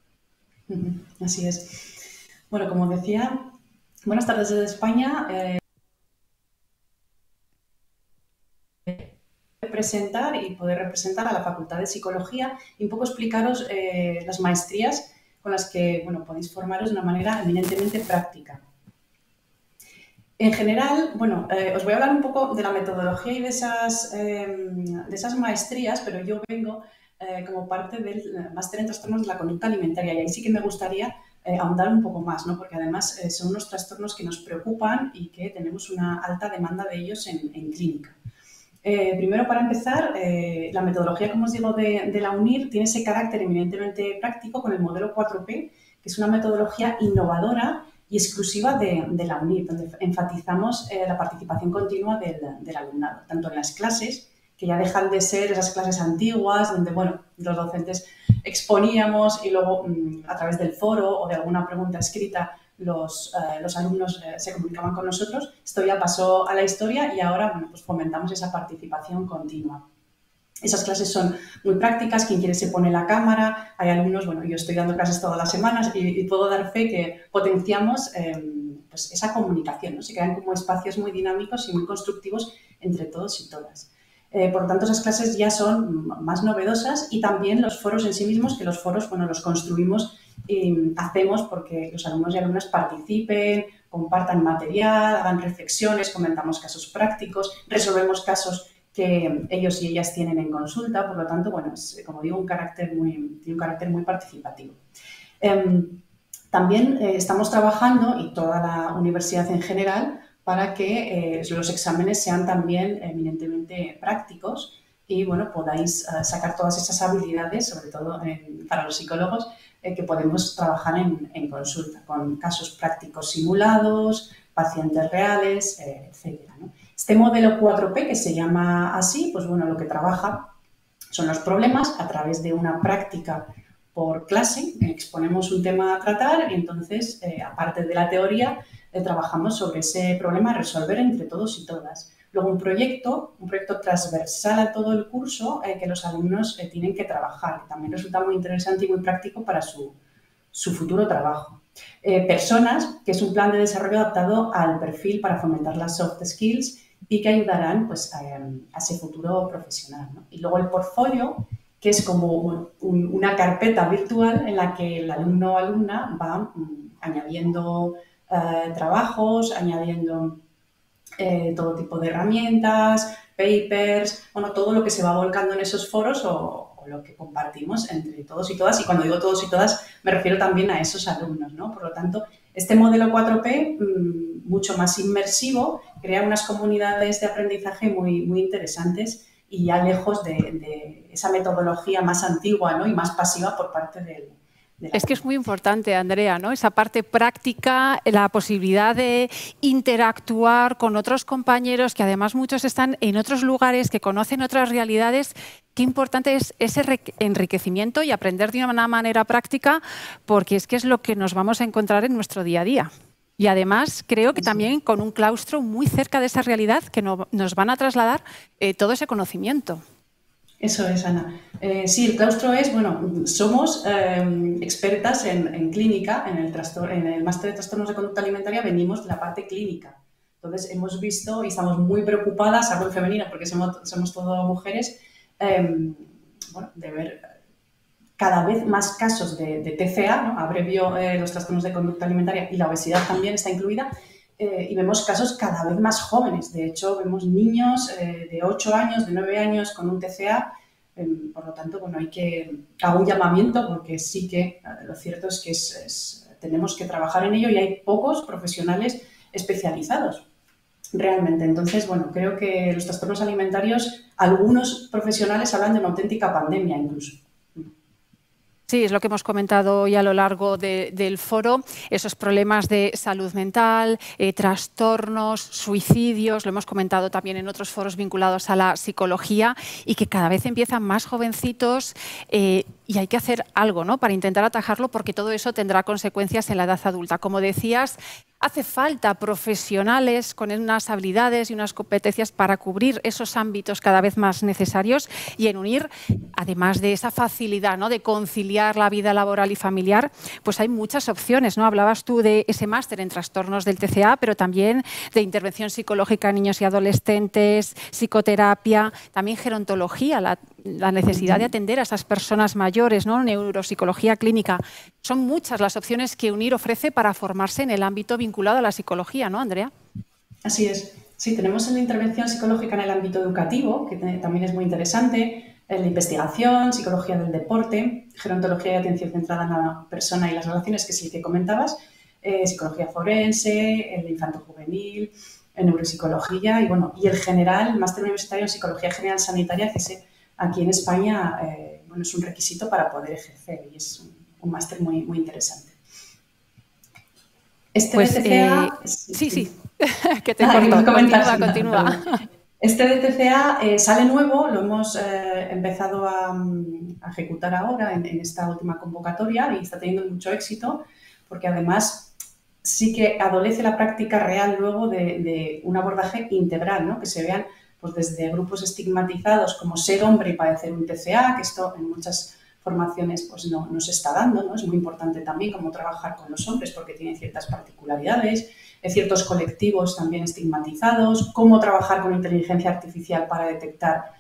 Así es. Bueno, como decía, buenas tardes desde España. Presentar y poder representar a la Facultad de Psicología y un poco explicaros las maestrías con las que podéis formaros de una manera eminentemente práctica. En general, os voy a hablar un poco de la metodología y de esas maestrías, pero yo vengo como parte del máster en trastornos de la conducta alimentaria y ahí sí que me gustaría ahondar un poco más, ¿no? Porque además son unos trastornos que nos preocupan y que tenemos una alta demanda de ellos en clínica. Primero, para empezar, la metodología, como os digo, de la UNIR tiene ese carácter eminentemente práctico con el modelo 4P, que es una metodología innovadora y exclusiva de la UNIR, donde enfatizamos la participación continua del alumnado, tanto en las clases, que ya dejan de ser esas clases antiguas, donde los docentes exponíamos y luego a través del foro o de alguna pregunta escrita los alumnos se comunicaban con nosotros. Esto ya pasó a la historia y ahora pues fomentamos esa participación continua. Esas clases son muy prácticas, quien quiere se pone la cámara, hay alumnos, yo estoy dando clases todas las semanas y puedo dar fe que potenciamos pues esa comunicación, ¿no? Se crean como espacios muy dinámicos y muy constructivos entre todos y todas. Por lo tanto, esas clases ya son más novedosas y también los foros en sí mismos, que los foros los construimos y hacemos porque los alumnos y alumnas participen, compartan material, hagan reflexiones, comentamos casos prácticos, resolvemos casos que ellos y ellas tienen en consulta. Por lo tanto, es, como digo, tiene un carácter muy participativo. También estamos trabajando, y toda la universidad en general, para que los exámenes sean también eminentemente prácticos y podáis sacar todas esas habilidades, sobre todo para los psicólogos, que podemos trabajar en consulta, con casos prácticos simulados, pacientes reales, etcétera, ¿no? Este modelo 4P, que se llama así, pues bueno, lo que trabaja son los problemas a través de una práctica por clase. Exponemos un tema a tratar y entonces, aparte de la teoría, trabajamos sobre ese problema a resolver entre todos y todas. Luego un proyecto transversal a todo el curso que los alumnos tienen que trabajar, que también resulta muy interesante y muy práctico para su futuro trabajo. Personas, que es un plan de desarrollo adaptado al perfil para fomentar las soft skills y que ayudarán pues, a ese futuro profesional, ¿no? Y luego el portfolio, que es como una carpeta virtual en la que el alumno o alumna va añadiendo trabajos, añadiendo todo tipo de herramientas, papers, bueno, todo lo que se va volcando en esos foros o lo que compartimos entre todos y todas. Y cuando digo todos y todas, me refiero también a esos alumnos, ¿no? Por lo tanto, este modelo 4P, mucho más inmersivo, crea unas comunidades de aprendizaje muy, muy interesantes y ya lejos de esa metodología más antigua, ¿no? Y más pasiva por parte del... Es que es muy importante, Andrea, ¿no? Esa parte práctica, la posibilidad de interactuar con otros compañeros, que además muchos están en otros lugares, que conocen otras realidades. Qué importante es ese enriquecimiento y aprender de una manera práctica, porque es que es lo que nos vamos a encontrar en nuestro día a día. Y además creo que también con un claustro muy cerca de esa realidad que nos van a trasladar todo ese conocimiento. Eso es, Ana. Sí, el claustro es, bueno, somos expertas en clínica, en el máster de trastornos de conducta alimentaria venimos de la parte clínica. Entonces hemos visto y estamos muy preocupadas, hablo en femenino porque somos todas mujeres, bueno, de ver cada vez más casos de TCA, ¿no? Abrevio los trastornos de conducta alimentaria y la obesidad también está incluida. Y vemos casos cada vez más jóvenes. De hecho, vemos niños de 8 años, de 9 años con un TCA. Por lo tanto, bueno, hago un llamamiento porque sí que lo cierto es que tenemos que trabajar en ello y hay pocos profesionales especializados realmente. Entonces, bueno, creo que los trastornos alimentarios, algunos profesionales hablan de una auténtica pandemia incluso. Sí, es lo que hemos comentado hoy a lo largo del foro, esos problemas de salud mental, trastornos, suicidios, lo hemos comentado también en otros foros vinculados a la psicología y que cada vez empiezan más jovencitos y hay que hacer algo, ¿no?, para intentar atajarlo porque todo eso tendrá consecuencias en la edad adulta. Como decías, hace falta profesionales con unas habilidades y unas competencias para cubrir esos ámbitos cada vez más necesarios y en unir, además de esa facilidad, ¿no?, de conciliar la vida laboral y familiar, pues hay muchas opciones, ¿no? Hablabas tú de ese máster en trastornos del TCA, pero también de intervención psicológica en niños y adolescentes, psicoterapia, también gerontología, la necesidad de atender a esas personas mayores, ¿no?, neuropsicología clínica. Son muchas las opciones que UNIR ofrece para formarse en el ámbito vinculado a la psicología, ¿no, Andrea? Así es. Sí, tenemos la intervención psicológica en el ámbito educativo, que también es muy interesante, en la investigación, psicología del deporte, gerontología y atención centrada en la persona y las relaciones, que es el que comentabas, psicología forense, el infanto-juvenil, neuropsicología y, bueno, y el general, el máster universitario en psicología general sanitaria, que aquí en España bueno, es un requisito para poder ejercer y es un máster muy, muy interesante. Este DTCA... Sí, que te corto. Continúa. Este DTCA sale nuevo, lo hemos empezado a ejecutar ahora en esta última convocatoria y está teniendo mucho éxito porque además sí que adolece la práctica real luego de un abordaje integral, ¿no?, que se vean pues desde grupos estigmatizados como ser hombre y padecer un TCA, que esto en muchas formaciones pues no se está dando, ¿no? Es muy importante también cómo trabajar con los hombres porque tienen ciertas particularidades, ciertos colectivos también estigmatizados, cómo trabajar con inteligencia artificial para detectar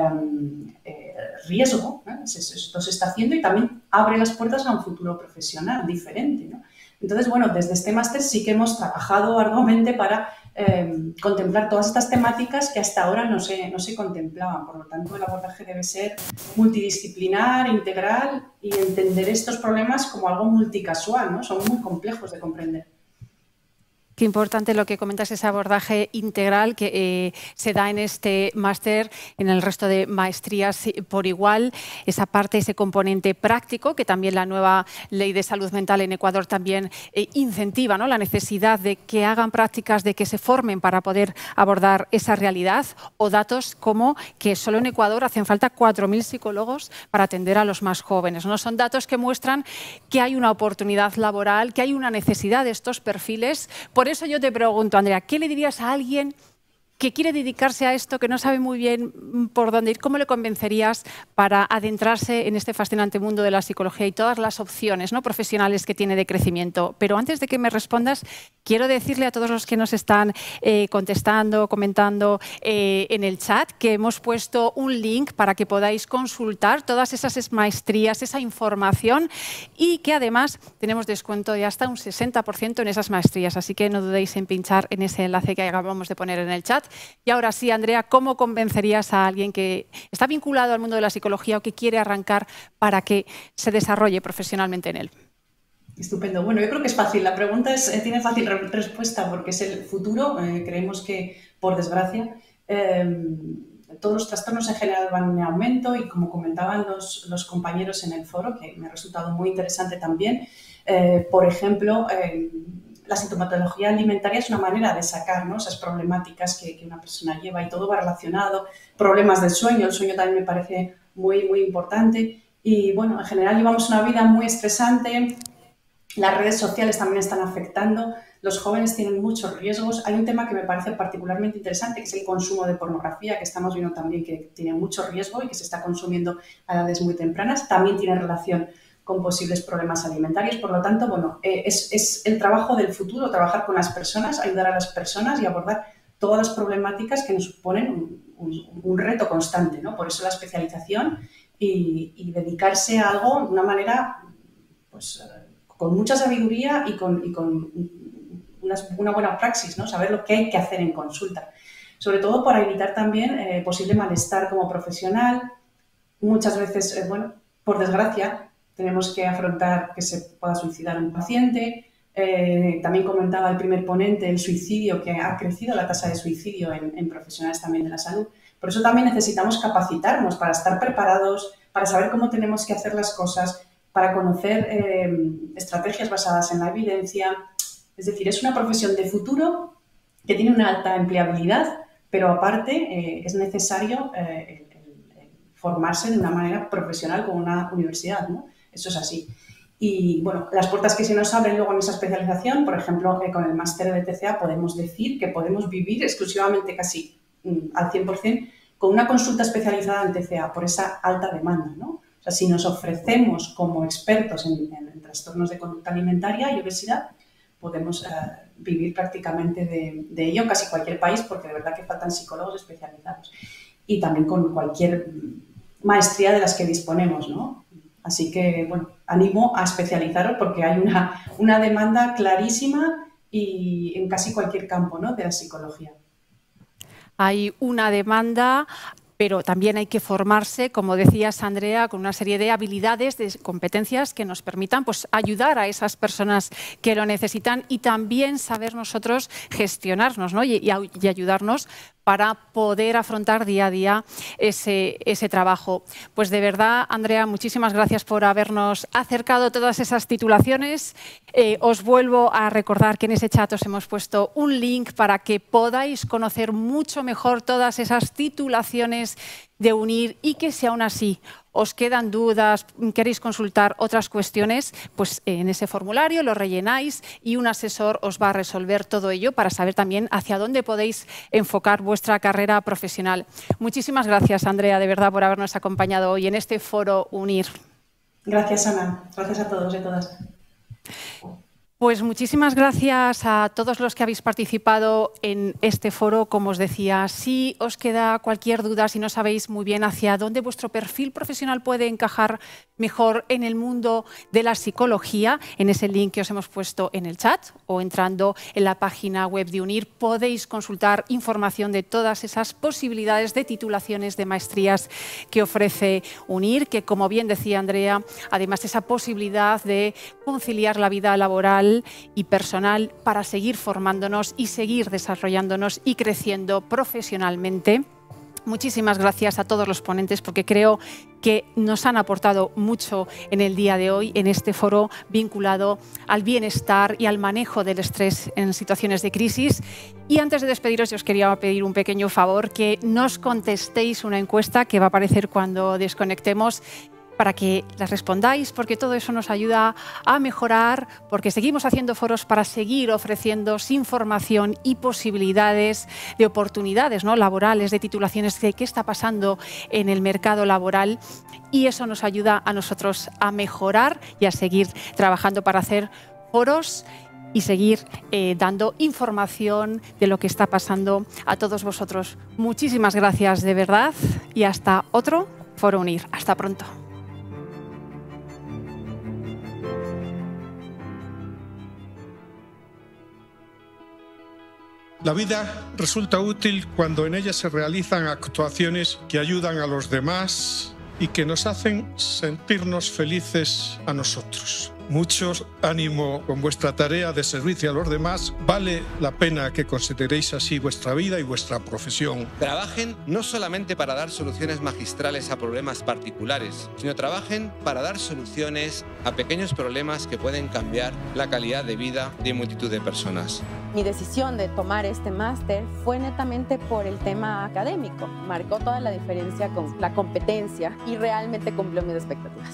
riesgo, ¿no? Esto se está haciendo y también abre las puertas a un futuro profesional diferente, ¿no? Entonces, bueno, desde este máster sí que hemos trabajado arduamente para contemplar todas estas temáticas que hasta ahora no se contemplaban. Por lo tanto, el abordaje debe ser multidisciplinar, integral y entender estos problemas como algo multicasual, ¿no? Son muy complejos de comprender. Qué importante lo que comentas, ese abordaje integral que se da en este máster, en el resto de maestrías por igual, esa parte, ese componente práctico que también la nueva ley de salud mental en Ecuador también incentiva, ¿no? La necesidad de que hagan prácticas, de que se formen para poder abordar esa realidad, o datos como que solo en Ecuador hacen falta 4.000 psicólogos para atender a los más jóvenes, ¿no? Son datos que muestran que hay una oportunidad laboral, que hay una necesidad de estos perfiles. Por eso yo te pregunto, Andrea, ¿qué le dirías a alguien que quiere dedicarse a esto, que no sabe muy bien por dónde ir? ¿Cómo le convencerías para adentrarse en este fascinante mundo de la psicología y todas las opciones, ¿no?, profesionales que tiene de crecimiento? Pero antes de que me respondas, quiero decirle a todos los que nos están contestando, comentando en el chat, que hemos puesto un link para que podáis consultar todas esas maestrías, esa información, y que además tenemos descuento de hasta un 60% en esas maestrías. Así que no dudéis en pinchar en ese enlace que acabamos de poner en el chat. Y ahora sí, Andrea, ¿cómo convencerías a alguien que está vinculado al mundo de la psicología o que quiere arrancar para que se desarrolle profesionalmente en él? Estupendo. Bueno, yo creo que es fácil. La pregunta tiene fácil respuesta porque es el futuro. Creemos que, por desgracia, todos los trastornos en general van en aumento y, como comentaban los compañeros en el foro, que me ha resultado muy interesante también, por ejemplo, la sintomatología alimentaria es una manera de sacar, ¿no?, esas problemáticas que una persona lleva, y todo va relacionado. Problemas del sueño, el sueño también me parece muy, muy importante. Y bueno, en general llevamos una vida muy estresante, las redes sociales también están afectando, los jóvenes tienen muchos riesgos. Hay un tema que me parece particularmente interesante, que es el consumo de pornografía, que estamos viendo también que tiene mucho riesgo y que se está consumiendo a edades muy tempranas. También tiene relación con posibles problemas alimentarios. Por lo tanto, bueno, es el trabajo del futuro, trabajar con las personas, ayudar a las personas y abordar todas las problemáticas que nos suponen un reto constante, ¿no? Por eso la especialización y dedicarse a algo de una manera, pues, con mucha sabiduría y con una buena praxis, ¿no? Saber lo que hay que hacer en consulta. Sobre todo para evitar también posible malestar como profesional. Muchas veces, bueno, por desgracia, tenemos que afrontar que se pueda suicidar un paciente. También comentaba el primer ponente el suicidio, que ha crecido la tasa de suicidio en profesionales también de la salud. Por eso también necesitamos capacitarnos para estar preparados, para saber cómo tenemos que hacer las cosas, para conocer estrategias basadas en la evidencia. Es decir, es una profesión de futuro que tiene una alta empleabilidad, pero aparte es necesario formarse de una manera profesional con una universidad, ¿no? Eso es así. Y bueno, las puertas que se nos abren luego en esa especialización, por ejemplo, con el máster de TCA podemos decir que podemos vivir exclusivamente casi al 100% con una consulta especializada en TCA por esa alta demanda, ¿no? O sea, si nos ofrecemos como expertos en trastornos de conducta alimentaria y obesidad, podemos vivir prácticamente de ello en casi cualquier país, porque de verdad que faltan psicólogos especializados. Y también con cualquier maestría de las que disponemos, ¿no? Así que, bueno, animo a especializaros porque hay una demanda clarísima y en casi cualquier campo, ¿no?, de la psicología. Hay una demanda, pero también hay que formarse, como decías, Andrea, con una serie de habilidades, de competencias que nos permitan, pues, ayudar a esas personas que lo necesitan, y también saber nosotros gestionarnos, ¿no?, y ayudarnos para poder afrontar día a día ese trabajo. Pues de verdad, Andrea, muchísimas gracias por habernos acercado todas esas titulaciones. Os vuelvo a recordar que en ese chat os hemos puesto un link para que podáis conocer mucho mejor todas esas titulaciones de UNIR, y que si aún así os quedan dudas, queréis consultar otras cuestiones, pues en ese formulario lo rellenáis y un asesor os va a resolver todo ello para saber también hacia dónde podéis enfocar vuestra carrera profesional. Muchísimas gracias, Andrea, de verdad, por habernos acompañado hoy en este foro UNIR. Gracias, Ana. Gracias a todos y a todas. Pues muchísimas gracias a todos los que habéis participado en este foro. Como os decía, si os queda cualquier duda, si no sabéis muy bien hacia dónde vuestro perfil profesional puede encajar mejor en el mundo de la psicología, en ese link que os hemos puesto en el chat o entrando en la página web de UNIR, podéis consultar información de todas esas posibilidades de titulaciones, de maestrías que ofrece UNIR, que, como bien decía Andrea, además de esa posibilidad de conciliar la vida laboral, laboral y personal para seguir formándonos y seguir desarrollándonos y creciendo profesionalmente. Muchísimas gracias a todos los ponentes porque creo que nos han aportado mucho en el día de hoy en este foro vinculado al bienestar y al manejo del estrés en situaciones de crisis. Y antes de despediros, yo os quería pedir un pequeño favor, que nos contestéis una encuesta que va a aparecer cuando desconectemos, para que las respondáis, porque todo eso nos ayuda a mejorar, porque seguimos haciendo foros para seguir ofreciendo información y posibilidades de oportunidades, ¿no?, laborales, de titulaciones, de qué está pasando en el mercado laboral, y eso nos ayuda a nosotros a mejorar y a seguir trabajando para hacer foros y seguir dando información de lo que está pasando a todos vosotros. Muchísimas gracias de verdad y hasta otro Foro Unir. Hasta pronto. La vida resulta útil cuando en ella se realizan actuaciones que ayudan a los demás y que nos hacen sentirnos felices a nosotros. Mucho ánimo con vuestra tarea de servicio a los demás. Vale la pena que consideréis así vuestra vida y vuestra profesión. Trabajen no solamente para dar soluciones magistrales a problemas particulares, sino trabajen para dar soluciones a pequeños problemas que pueden cambiar la calidad de vida de multitud de personas. Mi decisión de tomar este máster fue netamente por el tema académico. Marcó toda la diferencia con la competencia y realmente cumplió mis expectativas.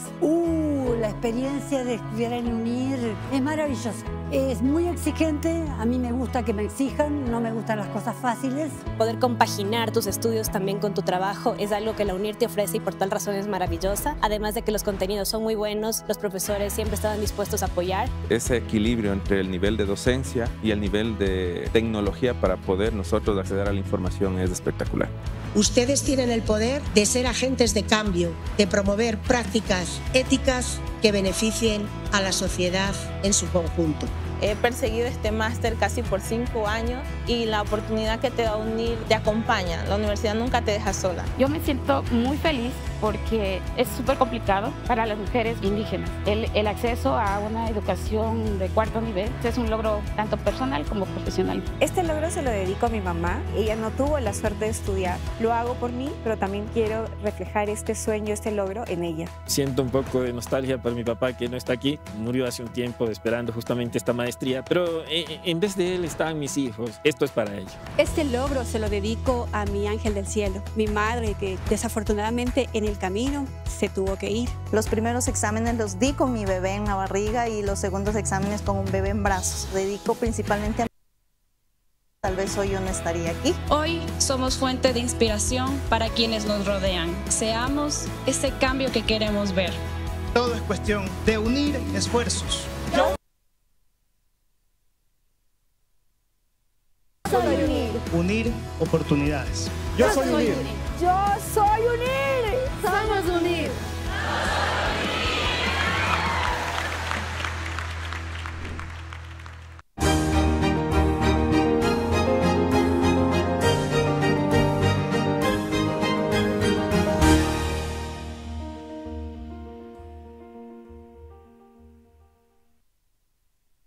La experiencia de estudiar en UNIR es maravillosa. Es muy exigente, a mí me gusta que me exijan, no me gustan las cosas fáciles. Poder compaginar tus estudios también con tu trabajo es algo que la UNIR te ofrece y por tal razón es maravillosa. Además de que los contenidos son muy buenos, los profesores siempre estaban dispuestos a apoyar. Ese equilibrio entre el nivel de docencia y el nivel de tecnología para poder nosotros acceder a la información es espectacular. Ustedes tienen el poder de ser agentes de cambio, de promover prácticas éticas que beneficien a la sociedad en su conjunto. He perseguido este máster casi por 5 años y la oportunidad que te da UNIR te acompaña. La universidad nunca te deja sola. Yo me siento muy feliz porque es súper complicado para las mujeres indígenas. El acceso a una educación de 4º nivel es un logro tanto personal como profesional. Este logro se lo dedico a mi mamá. Ella no tuvo la suerte de estudiar. Lo hago por mí, pero también quiero reflejar este sueño, este logro en ella. Siento un poco de nostalgia por mi papá que no está aquí. Murió hace un tiempo esperando justamente esta maestría, pero en vez de él están mis hijos. Esto es para ellos. Este logro se lo dedico a mi ángel del cielo, mi madre, que desafortunadamente en el camino se tuvo que ir. Los primeros exámenes los di con mi bebé en la barriga y los segundos exámenes con un bebé en brazos. Dedico principalmente a... Tal vez hoy yo no estaría aquí. Hoy somos fuente de inspiración para quienes nos rodean. Seamos ese cambio que queremos ver. Todo es cuestión de unir esfuerzos. Yo soy UNIR. Unir oportunidades. Yo soy UNIR. Yo soy UNIR. Somos UNIR.